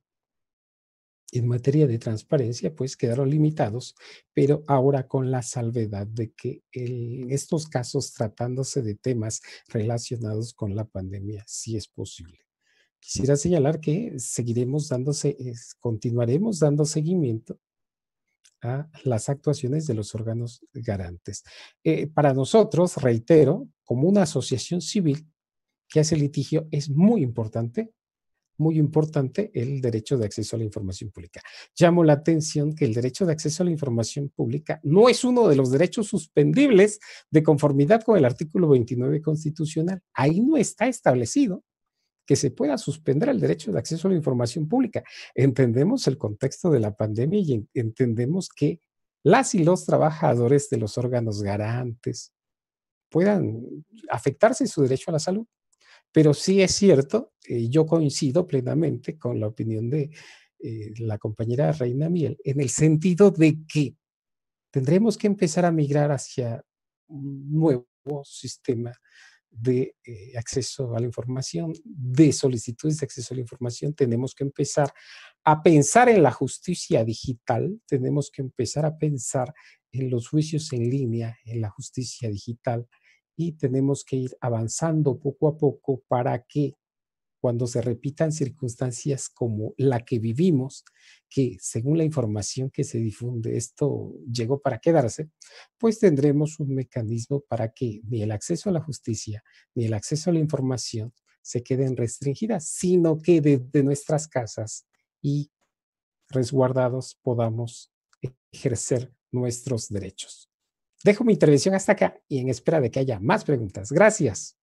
en materia de transparencia, pues quedaron limitados, pero ahora con la salvedad de que el, en estos casos, tratándose de temas relacionados con la pandemia, sí es posible. Quisiera señalar que seguiremos dándose, es, continuaremos dando seguimiento a las actuaciones de los órganos garantes. Eh, para nosotros, reitero, como una asociación civil que hace litigio, es muy importante, muy importante el derecho de acceso a la información pública. Llamo la atención que el derecho de acceso a la información pública no es uno de los derechos suspendibles de conformidad con el artículo veintinueve constitucional. Ahí no está establecido que se pueda suspender el derecho de acceso a la información pública. Entendemos el contexto de la pandemia y entendemos que las y los trabajadores de los órganos garantes puedan afectarse su derecho a la salud. Pero sí es cierto, eh, yo coincido plenamente con la opinión de eh, la compañera Reina Miel, en el sentido de que tendremos que empezar a migrar hacia un nuevo sistema de eh, acceso a la información, de solicitudes de acceso a la información. Tenemos que empezar a pensar en la justicia digital, tenemos que empezar a pensar en los juicios en línea, en la justicia digital, y tenemos que ir avanzando poco a poco para que cuando se repitan circunstancias como la que vivimos, que según la información que se difunde, esto llegó para quedarse, pues tendremos un mecanismo para que ni el acceso a la justicia, ni el acceso a la información se queden restringidas, sino que desde nuestras casas y resguardados podamos ejercer nuestros derechos. Dejo mi intervención hasta acá y en espera de que haya más preguntas. Gracias.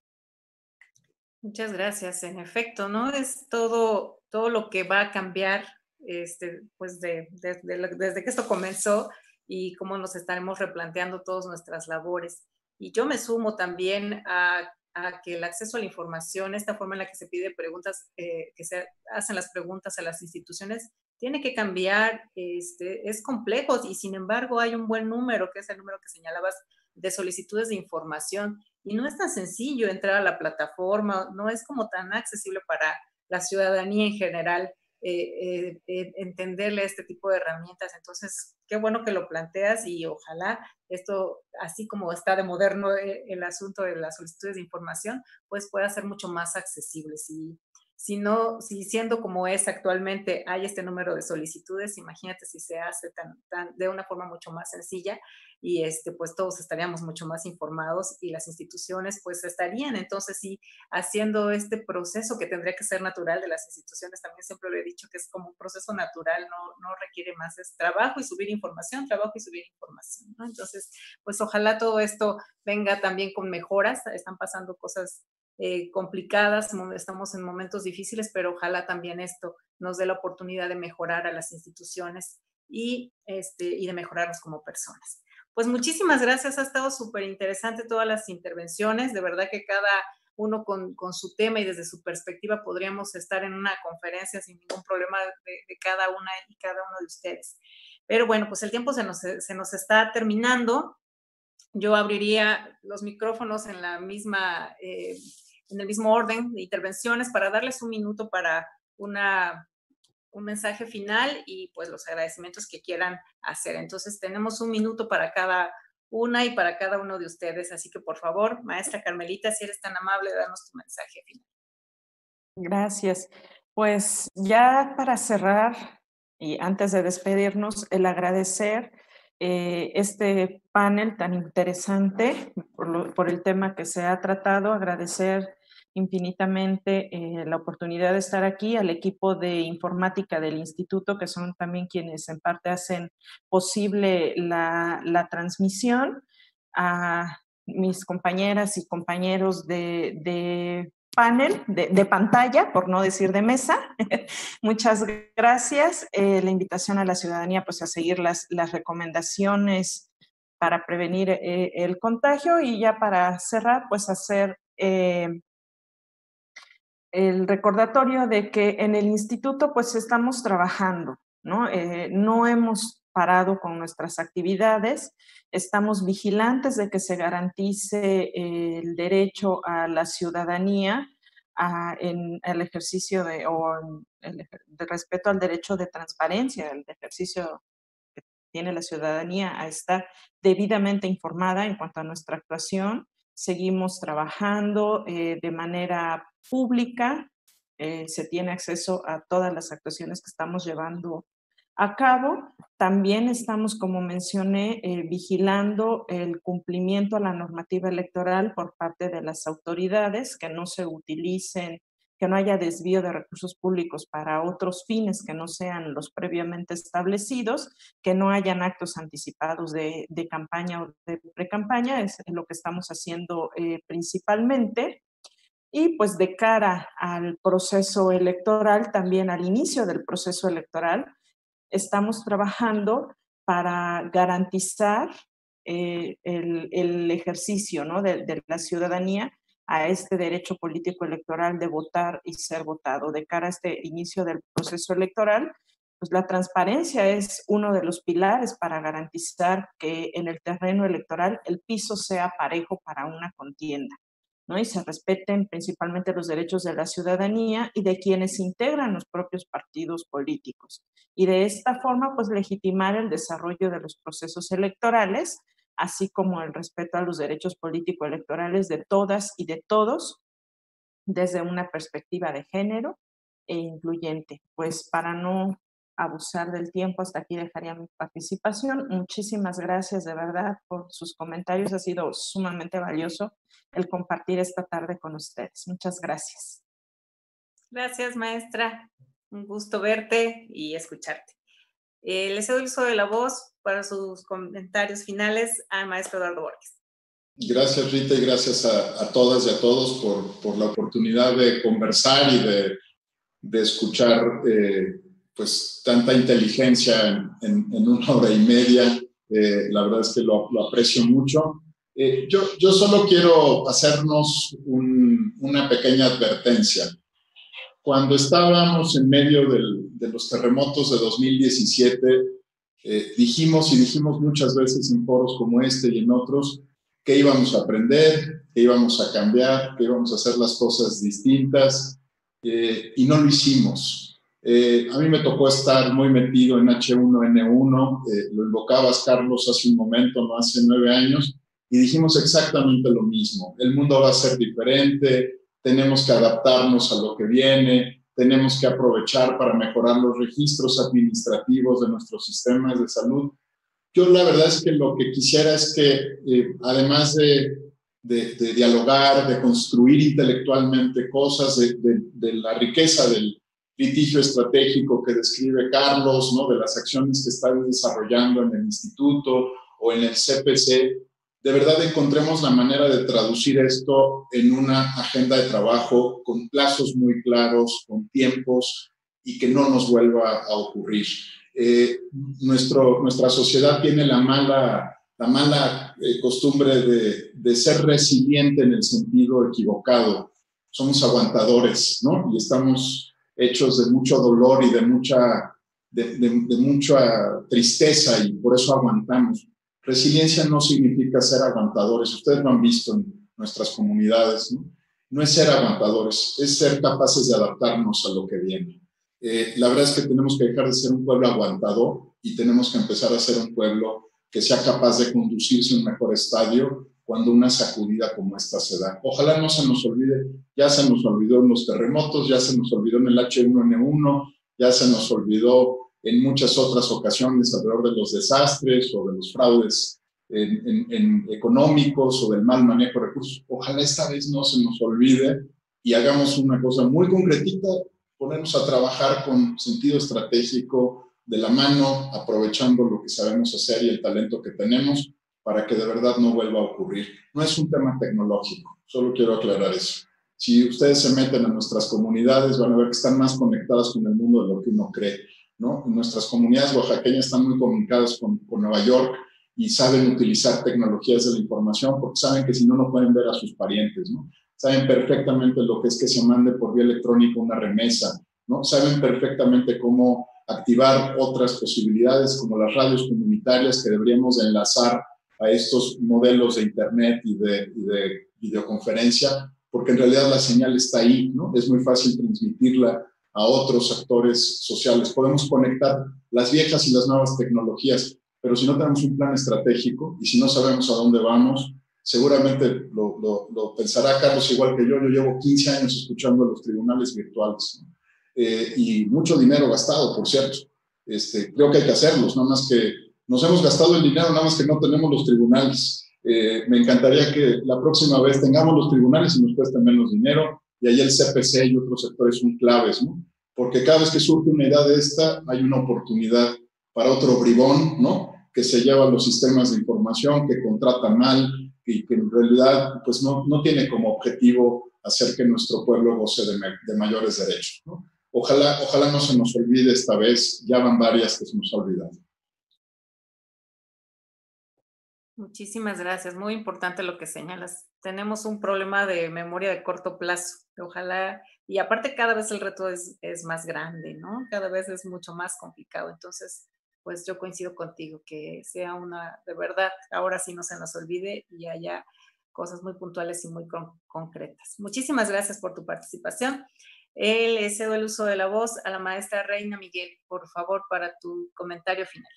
Muchas gracias. En efecto, ¿no? Es todo, todo lo que va a cambiar este, pues de, de, de, desde que esto comenzó y cómo nos estaremos replanteando todas nuestras labores. Y yo me sumo también a, a que el acceso a la información, esta forma en la que se pide preguntas, eh, que se hacen las preguntas a las instituciones, tiene que cambiar, este, es complejo y sin embargo hay un buen número, que es el número que señalabas, de solicitudes de información y no es tan sencillo entrar a la plataforma, no es como tan accesible para la ciudadanía en general eh, eh, eh, entenderle este tipo de herramientas. Entonces, qué bueno que lo planteas y ojalá esto, así como está de moderno el asunto de las solicitudes de información, pues pueda ser mucho más accesible. Si, si, no, si siendo como es actualmente hay este número de solicitudes, imagínate si se hace tan, tan, de una forma mucho más sencilla y este, pues todos estaríamos mucho más informados y las instituciones pues estarían entonces sí haciendo este proceso que tendría que ser natural de las instituciones. También siempre lo he dicho que es como un proceso natural, no, no requiere más, es trabajo y subir información, trabajo y subir información, ¿no? Entonces, pues ojalá todo esto venga también con mejoras, están pasando cosas Eh, complicadas, estamos en momentos difíciles, pero ojalá también esto nos dé la oportunidad de mejorar a las instituciones y, este, y de mejorarnos como personas. Pues muchísimas gracias, ha estado súper interesante todas las intervenciones, de verdad que cada uno con, con su tema y desde su perspectiva podríamos estar en una conferencia sin ningún problema de, de cada una y cada uno de ustedes. Pero bueno, pues el tiempo se nos, se nos está terminando. Yo abriría los micrófonos en la misma, eh, en el mismo orden de intervenciones para darles un minuto para una, un mensaje final y pues los agradecimientos que quieran hacer. Entonces tenemos un minuto para cada una y para cada uno de ustedes. Así que por favor, maestra Carmelita, si eres tan amable, danos tu mensaje final. Gracias. Pues ya para cerrar, y antes de despedirnos, el agradecer eh, este panel tan interesante por, lo, por el tema que se ha tratado, agradecer infinitamente eh, la oportunidad de estar aquí, al equipo de informática del instituto, que son también quienes en parte hacen posible la, la transmisión, a mis compañeras y compañeros de, de panel, de, de pantalla, por no decir de mesa. Muchas gracias. Eh, la invitación a la ciudadanía pues, a seguir las, las recomendaciones para prevenir eh, el contagio, y ya para cerrar, pues hacer eh, el recordatorio de que en el instituto pues estamos trabajando, ¿no? Eh, no hemos parado con nuestras actividades, estamos vigilantes de que se garantice el derecho a la ciudadanía a, en el ejercicio de, o en el, de respeto al derecho de transparencia, el ejercicio que tiene la ciudadanía a estar debidamente informada en cuanto a nuestra actuación. Seguimos trabajando eh, de manera pública, eh, se tiene acceso a todas las actuaciones que estamos llevando a cabo. También estamos, como mencioné, eh, vigilando el cumplimiento a la normativa electoral por parte de las autoridades, que no se utilicen, que no haya desvío de recursos públicos para otros fines que no sean los previamente establecidos, que no hayan actos anticipados de, de campaña o de pre-campaña, es lo que estamos haciendo eh, principalmente. Y pues de cara al proceso electoral, también al inicio del proceso electoral, estamos trabajando para garantizar eh, el, el ejercicio, ¿no? de, de la ciudadanía a este derecho político electoral de votar y ser votado. De cara a este inicio del proceso electoral, pues la transparencia es uno de los pilares para garantizar que en el terreno electoral el piso sea parejo para una contienda, ¿no? Y se respeten principalmente los derechos de la ciudadanía y de quienes integran los propios partidos políticos. Y de esta forma, pues legitimar el desarrollo de los procesos electorales, así como el respeto a los derechos político-electorales de todas y de todos, desde una perspectiva de género e incluyente. Pues para no abusar del tiempo, hasta aquí dejaría mi participación. Muchísimas gracias de verdad por sus comentarios. Ha sido sumamente valioso el compartir esta tarde con ustedes. Muchas gracias. Gracias, maestra. Un gusto verte y escucharte. Eh, le cedo el uso de la voz para sus comentarios finales al maestro Eduardo Borges. Gracias, Rita, y gracias a, a todas y a todos por, por la oportunidad de conversar y de, de escuchar eh, pues, tanta inteligencia en, en, en una hora y media. Eh, la verdad es que lo, lo aprecio mucho. Eh, yo, yo solo quiero hacernos un, una pequeña advertencia. Cuando estábamos en medio del, de los terremotos de dos mil diecisiete, eh, dijimos y dijimos muchas veces en foros como este y en otros que íbamos a aprender, que íbamos a cambiar, que íbamos a hacer las cosas distintas, eh, y no lo hicimos. Eh, a mí me tocó estar muy metido en H uno N uno, eh, lo invocabas, Carlos, hace un momento, no hace nueve años, y dijimos exactamente lo mismo. El mundo va a ser diferente, tenemos que adaptarnos a lo que viene, tenemos que aprovechar para mejorar los registros administrativos de nuestros sistemas de salud. Yo la verdad es que lo que quisiera es que, eh, además de, de, de dialogar, de construir intelectualmente cosas, de, de, de la riqueza del litigio estratégico que describe Carlos, ¿no? De las acciones que está desarrollando en el instituto o en el C P C, de verdad encontremos la manera de traducir esto en una agenda de trabajo con plazos muy claros, con tiempos, y que no nos vuelva a ocurrir. Eh, nuestro, nuestra sociedad tiene la mala, la mala eh, costumbre de, de ser resiliente en el sentido equivocado. Somos aguantadores, ¿no? Y estamos hechos de mucho dolor y de mucha, de, de, de mucha tristeza, y por eso aguantamos. Resiliencia no significa ser aguantadores. Ustedes lo han visto en nuestras comunidades, ¿no? No es ser aguantadores, es ser capaces de adaptarnos a lo que viene. Eh, la verdad es que tenemos que dejar de ser un pueblo aguantador y tenemos que empezar a ser un pueblo que sea capaz de conducirse a un mejor estadio cuando una sacudida como esta se da. Ojalá no se nos olvide. Ya se nos olvidó en los terremotos, ya se nos olvidó en el H uno N uno, ya se nos olvidó en muchas otras ocasiones alrededor de los desastres o de los fraudes en, en, en económicos o del mal manejo de recursos. Ojalá esta vez no se nos olvide y hagamos una cosa muy concretita, ponernos a trabajar con sentido estratégico, de la mano, aprovechando lo que sabemos hacer y el talento que tenemos para que de verdad no vuelva a ocurrir. No es un tema tecnológico, solo quiero aclarar eso. Si ustedes se meten a nuestras comunidades, van a ver que están más conectadas con el mundo de lo que uno cree, ¿no? Nuestras comunidades oaxaqueñas están muy comunicadas con, con Nueva York y saben utilizar tecnologías de la información porque saben que si no, no pueden ver a sus parientes, ¿no? Saben perfectamente lo que es que se mande por vía electrónica una remesa, ¿no? Saben perfectamente cómo activar otras posibilidades como las radios comunitarias que deberíamos de enlazar a estos modelos de internet y de, y de videoconferencia, porque en realidad la señal está ahí, ¿no? Es muy fácil transmitirla a otros actores sociales. Podemos conectar las viejas y las nuevas tecnologías, pero si no tenemos un plan estratégico y si no sabemos a dónde vamos, seguramente lo, lo, lo pensará Carlos igual que yo. Yo llevo quince años escuchando los tribunales virtuales, ¿no? Eh, y mucho dinero gastado, por cierto. Este, creo que hay que hacerlos, nada más que nos hemos gastado el dinero, nada más que no tenemos los tribunales. Eh, me encantaría que la próxima vez tengamos los tribunales y nos cueste menos dinero, y ahí el C P C y otros sectores son claves, ¿no? Porque cada vez que surge una idea de esta, hay una oportunidad para otro bribón, ¿no? Que se lleva los sistemas de información, que contrata mal y que en realidad pues no, no tiene como objetivo hacer que nuestro pueblo goce de, de mayores derechos, ¿no? Ojalá, ojalá no se nos olvide esta vez, ya van varias que se nos ha olvidado. Muchísimas gracias, muy importante lo que señalas. Tenemos un problema de memoria de corto plazo, ojalá, y aparte cada vez el reto es, es más grande, ¿no? Cada vez es mucho más complicado, entonces, pues yo coincido contigo, que sea una, de verdad, ahora sí no se nos olvide y haya cosas muy puntuales y muy con, concretas. Muchísimas gracias por tu participación. Eh, le cedo el uso de la voz a la maestra Reina Miguel, por favor, para tu comentario final.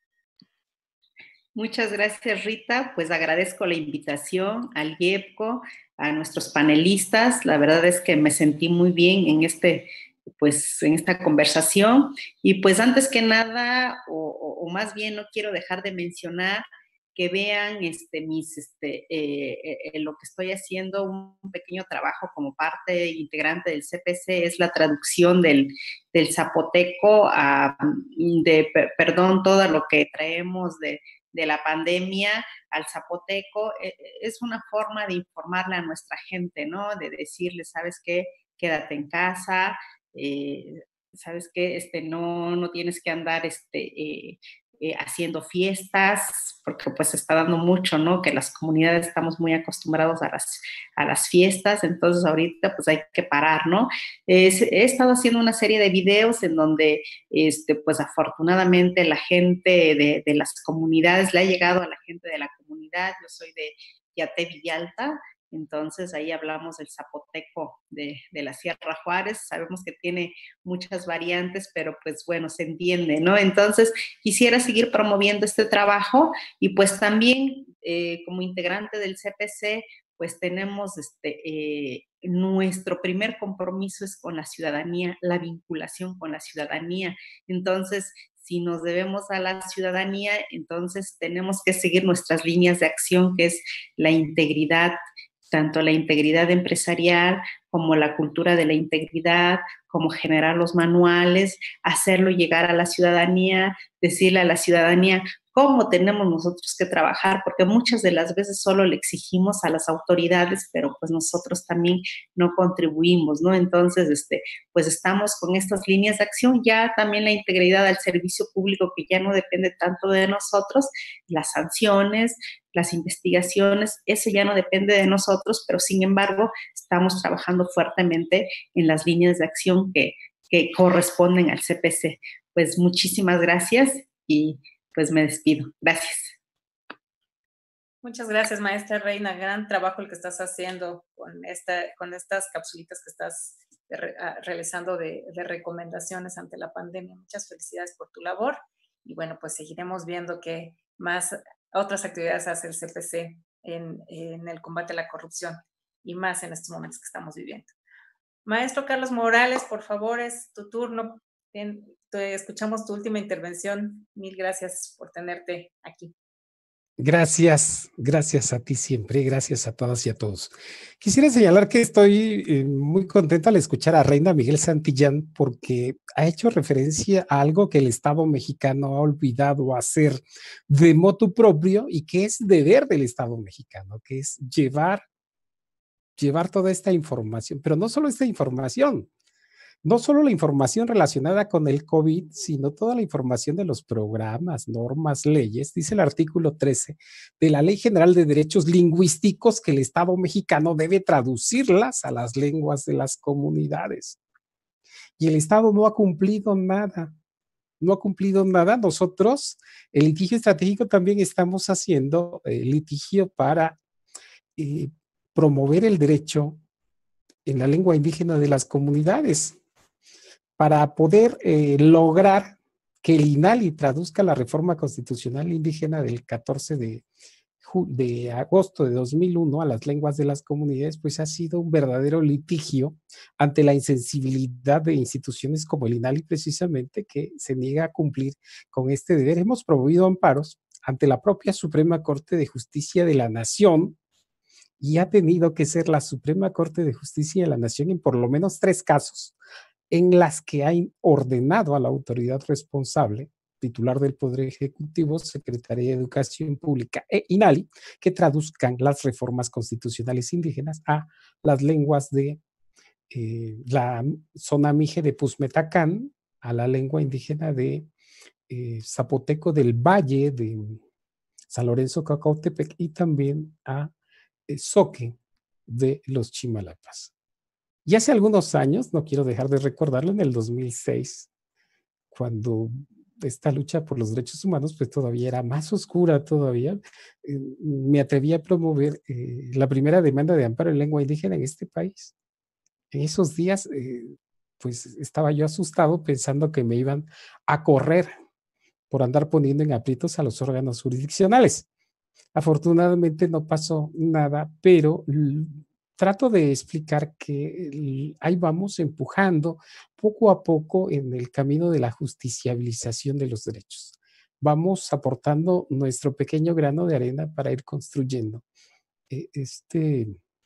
Muchas gracias, Rita. Pues agradezco la invitación al IEPCO, a nuestros panelistas. La verdad es que me sentí muy bien en este, pues, en esta conversación. Y pues antes que nada, o, o, o más bien no quiero dejar de mencionar que vean este, mis, este, eh, eh, lo que estoy haciendo, un pequeño trabajo como parte integrante del C P C, es la traducción del, del zapoteco, a, de, perdón, todo lo que traemos de, de la pandemia al zapoteco. Es una forma de informarle a nuestra gente, ¿no? De decirle, ¿sabes qué? Quédate en casa, eh, ¿sabes qué? Este, no, no tienes que andar, este... Eh, Eh, haciendo fiestas, porque pues está dando mucho, ¿no? Que las comunidades estamos muy acostumbrados a las, a las fiestas, entonces ahorita pues hay que parar, ¿no? Eh, he estado haciendo una serie de videos en donde, este, pues afortunadamente la gente de, de las comunidades, le ha llegado a la gente de la comunidad. Yo soy de Yaté Villalta, entonces ahí hablamos del zapoteco de, de la Sierra Juárez. Sabemos que tiene muchas variantes, pero pues bueno, se entiende, ¿no? Entonces quisiera seguir promoviendo este trabajo y pues también eh, como integrante del C P C, pues tenemos este, eh, nuestro primer compromiso es con la ciudadanía, la vinculación con la ciudadanía. Entonces, si nos debemos a la ciudadanía, entonces tenemos que seguir nuestras líneas de acción, que es la integridad, tanto la integridad empresarial como la cultura de la integridad, como generar los manuales, hacerlo llegar a la ciudadanía, decirle a la ciudadanía cómo tenemos nosotros que trabajar, porque muchas de las veces solo le exigimos a las autoridades, pero pues nosotros también no contribuimos, ¿no? Entonces, este, pues estamos con estas líneas de acción, ya también la integridad al servicio público, que ya no depende tanto de nosotros, las sanciones, las investigaciones, eso ya no depende de nosotros, pero sin embargo estamos trabajando fuertemente en las líneas de acción que, que corresponden al C P C. Pues muchísimas gracias y pues me despido. Gracias. Muchas gracias, maestra Reina. Gran trabajo el que estás haciendo con, esta, con estas capsulitas que estás de, a, realizando de, de recomendaciones ante la pandemia. Muchas felicidades por tu labor. Y bueno, pues seguiremos viendo qué más otras actividades hace el C P C en, en el combate a la corrupción y más en estos momentos que estamos viviendo. Maestro Carlos Morales, por favor, es tu turno. te escuchamos tu última intervención. Mil gracias por tenerte aquí. Gracias, gracias a ti siempre, gracias a todas y a todos. Quisiera señalar que estoy eh, muy contenta al escuchar a Reina Miguel Santillán porque ha hecho referencia a algo que el Estado mexicano ha olvidado hacer de motu propio y que es deber del Estado mexicano, que es llevar, llevar toda esta información, pero no solo esta información, no solo la información relacionada con el COVID, sino toda la información de los programas, normas, leyes. Dice el artículo trece de la Ley General de Derechos Lingüísticos que el Estado mexicano debe traducirlas a las lenguas de las comunidades. Y el Estado no ha cumplido nada. No ha cumplido nada. Nosotros, el litigio estratégico, también estamos haciendo eh, litigio para eh, promover el derecho en la lengua indígena de las comunidades, para poder eh, lograr que el INALI traduzca la reforma constitucional indígena del catorce de, de agosto de dos mil uno a las lenguas de las comunidades, pues ha sido un verdadero litigio ante la insensibilidad de instituciones como el INALI, precisamente, que se niega a cumplir con este deber. Hemos promovido amparos ante la propia Suprema Corte de Justicia de la Nación, y ha tenido que ser la Suprema Corte de Justicia de la Nación en por lo menos tres casos, en las que ha ordenado a la autoridad responsable, titular del Poder Ejecutivo, Secretaría de Educación Pública e INALI, que traduzcan las reformas constitucionales indígenas a las lenguas de eh, la zona mije de Puzmetacán, a la lengua indígena de eh, Zapoteco del Valle, de San Lorenzo Cacautepec, y también a eh, Zoque de los Chimalapas. Y hace algunos años, no quiero dejar de recordarlo, en el dos mil seis, cuando esta lucha por los derechos humanos pues todavía era más oscura todavía, eh, me atreví a promover eh, la primera demanda de amparo en lengua indígena en este país. En esos días, eh, pues estaba yo asustado pensando que me iban a correr por andar poniendo en aprietos a los órganos jurisdiccionales. Afortunadamente no pasó nada, pero trato de explicar que ahí vamos empujando poco a poco en el camino de la justiciabilización de los derechos. Vamos aportando nuestro pequeño grano de arena para ir construyendo este,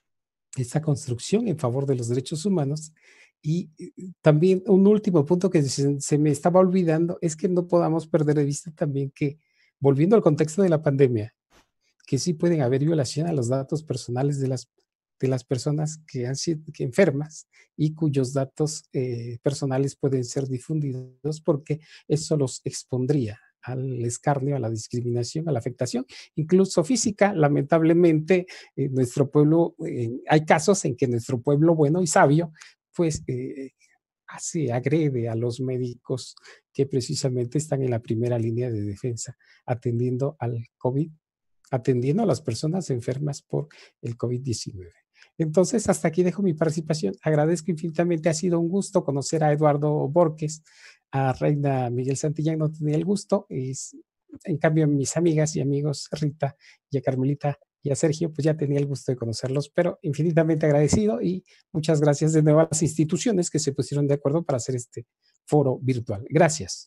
esta construcción en favor de los derechos humanos. Y también un último punto que se, se me estaba olvidando es que no podamos perder de vista también que, volviendo al contexto de la pandemia, que sí pueden haber violación a los datos personales de las, de las personas que han sido que enfermas y cuyos datos eh, personales pueden ser difundidos, porque eso los expondría al escarnio, a la discriminación, a la afectación, incluso física. Lamentablemente, en eh, nuestro pueblo, eh, hay casos en que nuestro pueblo bueno y sabio, pues eh, hace, agrede a los médicos que precisamente están en la primera línea de defensa, atendiendo al COVID, atendiendo a las personas enfermas por el COVID diecinueve. Entonces, hasta aquí dejo mi participación. Agradezco infinitamente. Ha sido un gusto conocer a Eduardo Borges, a Reina Miguel Santillán. No tenía el gusto. Es, en cambio, a mis amigas y amigos Rita y a Carmelita y a Sergio, pues ya tenía el gusto de conocerlos, pero infinitamente agradecido, y muchas gracias de nuevo a las instituciones que se pusieron de acuerdo para hacer este foro virtual. Gracias.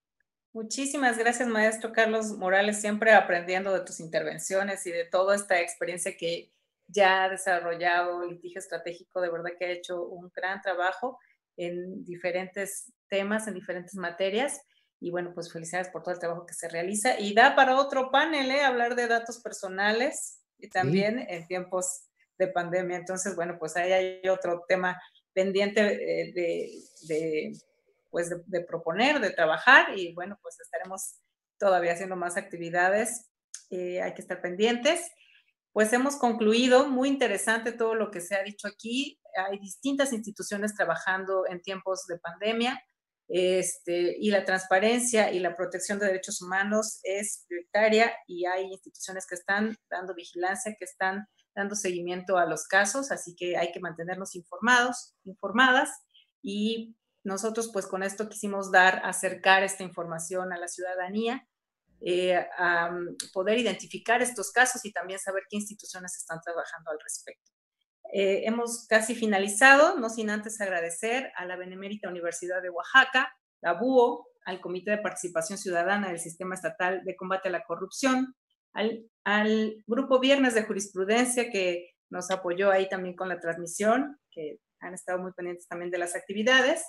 Muchísimas gracias, maestro Carlos Morales, siempre aprendiendo de tus intervenciones y de toda esta experiencia que ya ha desarrollado Litigio Estratégico. De verdad que ha hecho un gran trabajo en diferentes temas, en diferentes materias. Y bueno, pues felicidades por todo el trabajo que se realiza. Y da para otro panel, ¿eh? Hablar de datos personales y también sí, en tiempos de pandemia. Entonces, bueno, pues ahí hay otro tema pendiente eh, de... de pues de, de proponer, de trabajar, y bueno, pues estaremos todavía haciendo más actividades, eh, hay que estar pendientes. Pues hemos concluido, muy interesante todo lo que se ha dicho aquí. Hay distintas instituciones trabajando en tiempos de pandemia, este, y la transparencia y la protección de derechos humanos es prioritaria, y hay instituciones que están dando vigilancia, que están dando seguimiento a los casos, así que hay que mantenernos informados, informadas, y nosotros pues con esto quisimos dar, acercar esta información a la ciudadanía, eh, a poder identificar estos casos y también saber qué instituciones están trabajando al respecto. Eh, hemos casi finalizado, no sin antes agradecer a la Benemérita Universidad de Oaxaca, la B U O, al Comité de Participación Ciudadana del Sistema Estatal de Combate a la Corrupción, al, al Grupo Viernes de Jurisprudencia, que nos apoyó ahí también con la transmisión, que han estado muy pendientes también de las actividades,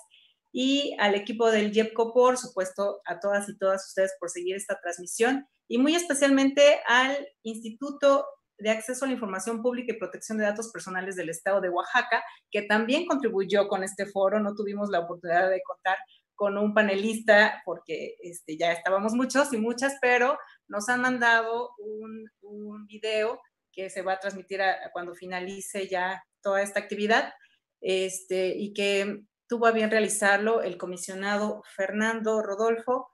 y al equipo del YEPCO, por supuesto, a todas y todas ustedes por seguir esta transmisión, y muy especialmente al Instituto de Acceso a la Información Pública y Protección de Datos Personales del Estado de Oaxaca, que también contribuyó con este foro. No tuvimos la oportunidad de contar con un panelista porque este, ya estábamos muchos y muchas, pero nos han mandado un, un video que se va a transmitir a, a cuando finalice ya toda esta actividad, este, y que tuvo a bien realizarlo el comisionado Fernando Rodolfo,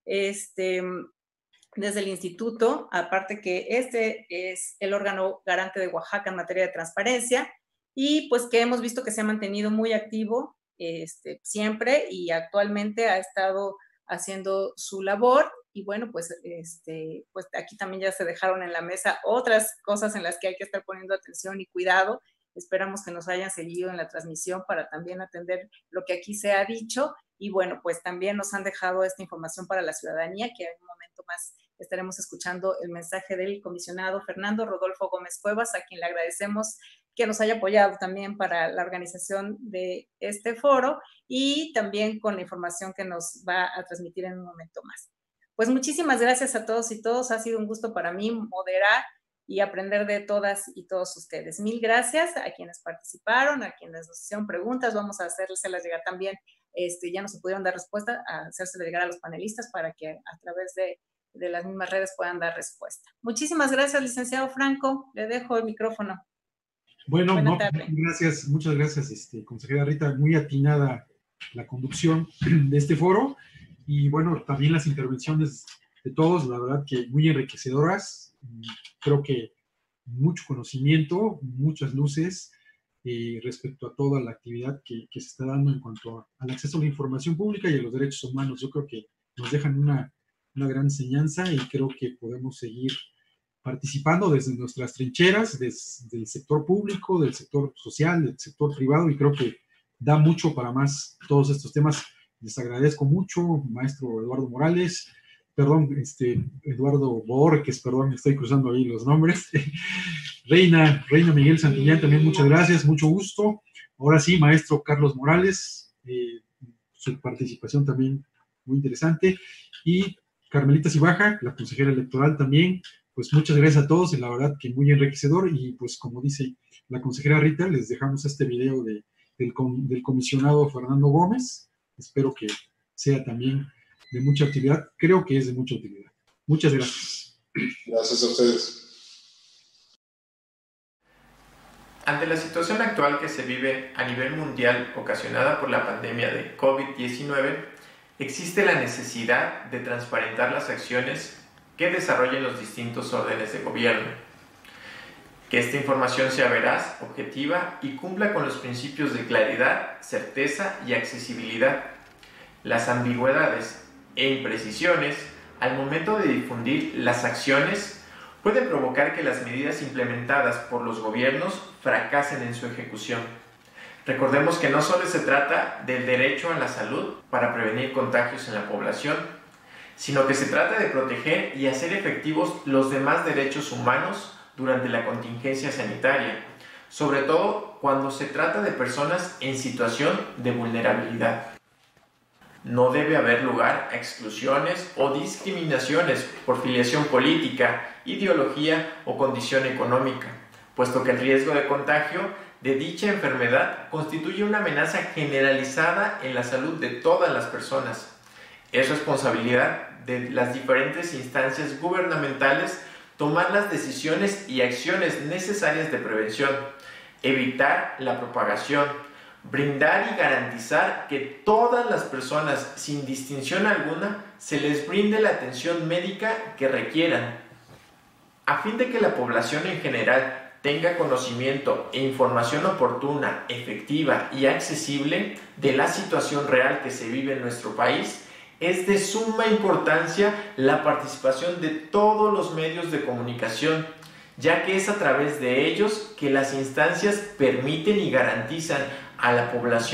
este, desde el instituto, aparte que este es el órgano garante de Oaxaca en materia de transparencia, y pues que hemos visto que se ha mantenido muy activo este, siempre, y actualmente ha estado haciendo su labor. Y bueno, pues, este, pues aquí también ya se dejaron en la mesa otras cosas en las que hay que estar poniendo atención y cuidado. Esperamos que nos hayan seguido en la transmisión para también atender lo que aquí se ha dicho. Y bueno, pues también nos han dejado esta información para la ciudadanía, que en un momento más estaremos escuchando el mensaje del comisionado Fernando Rodolfo Gómez Cuevas, a quien le agradecemos que nos haya apoyado también para la organización de este foro, y también con la información que nos va a transmitir en un momento más. Pues muchísimas gracias a todos y todos. Ha sido un gusto para mí moderar y aprender de todas y todos ustedes. Mil gracias a quienes participaron, a quienes nos hicieron preguntas. Vamos a hacérselas llegar también, este, ya no se pudieron dar respuesta, a hacérselas llegar a los panelistas para que a través de, de las mismas redes puedan dar respuesta. Muchísimas gracias, licenciado Franco. Le dejo el micrófono. Bueno, no, gracias, muchas gracias, este, consejera Rita. Muy atinada la conducción de este foro. Y bueno, también las intervenciones de todos, la verdad que muy enriquecedoras. Creo que mucho conocimiento, muchas luces eh, respecto a toda la actividad que, que se está dando en cuanto a, al acceso a la información pública y a los derechos humanos. Yo creo que nos dejan una, una gran enseñanza, y creo que podemos seguir participando desde nuestras trincheras, desde el sector público, del sector social, del sector privado, y creo que da mucho para más todos estos temas. Les agradezco mucho, maestro Eduardo Morales, perdón, este, Eduardo Borges, perdón, me estoy cruzando ahí los nombres. Reina, Reina Miguel Santillán, también muchas gracias, mucho gusto. Ahora sí, maestro Carlos Morales, eh, su participación también muy interesante. Y Carmelita Cibaja, la consejera electoral también, pues muchas gracias a todos, y la verdad que muy enriquecedor. Y pues como dice la consejera Rita, les dejamos este video de, del, del comisionado Fernando Gómez. Espero que sea también de mucha utilidad. Creo que es de mucha utilidad. Muchas gracias. Gracias a ustedes. Ante la situación actual que se vive a nivel mundial ocasionada por la pandemia de COVID diecinueve, existe la necesidad de transparentar las acciones que desarrollen los distintos órdenes de gobierno. Que esta información sea veraz, objetiva y cumpla con los principios de claridad, certeza y accesibilidad. Las ambigüedades e imprecisiones al momento de difundir las acciones pueden provocar que las medidas implementadas por los gobiernos fracasen en su ejecución. Recordemos que no solo se trata del derecho a la salud para prevenir contagios en la población, sino que se trata de proteger y hacer efectivos los demás derechos humanos durante la contingencia sanitaria, sobre todo cuando se trata de personas en situación de vulnerabilidad. No debe haber lugar a exclusiones o discriminaciones por filiación política, ideología o condición económica, puesto que el riesgo de contagio de dicha enfermedad constituye una amenaza generalizada en la salud de todas las personas. Es responsabilidad de las diferentes instancias gubernamentales tomar las decisiones y acciones necesarias de prevención, evitar la propagación, brindar y garantizar que todas las personas, sin distinción alguna, se les brinde la atención médica que requieran, a fin de que la población en general tenga conocimiento e información oportuna, efectiva y accesible de la situación real que se vive en nuestro país. Es de suma importancia la participación de todos los medios de comunicación, ya que es a través de ellos que las instancias permiten y garantizan a la población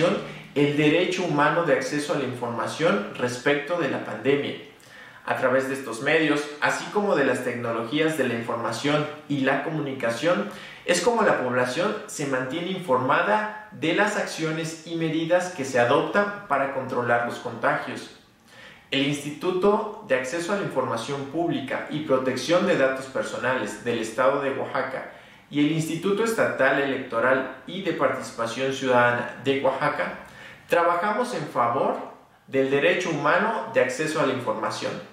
el derecho humano de acceso a la información respecto de la pandemia. A través de estos medios, así como de las tecnologías de la información y la comunicación, es como la población se mantiene informada de las acciones y medidas que se adoptan para controlar los contagios. El Instituto de Acceso a la Información Pública y Protección de Datos Personales del Estado de Oaxaca y el Instituto Estatal Electoral y de Participación Ciudadana de Oaxaca trabajamos en favor del derecho humano de acceso a la información.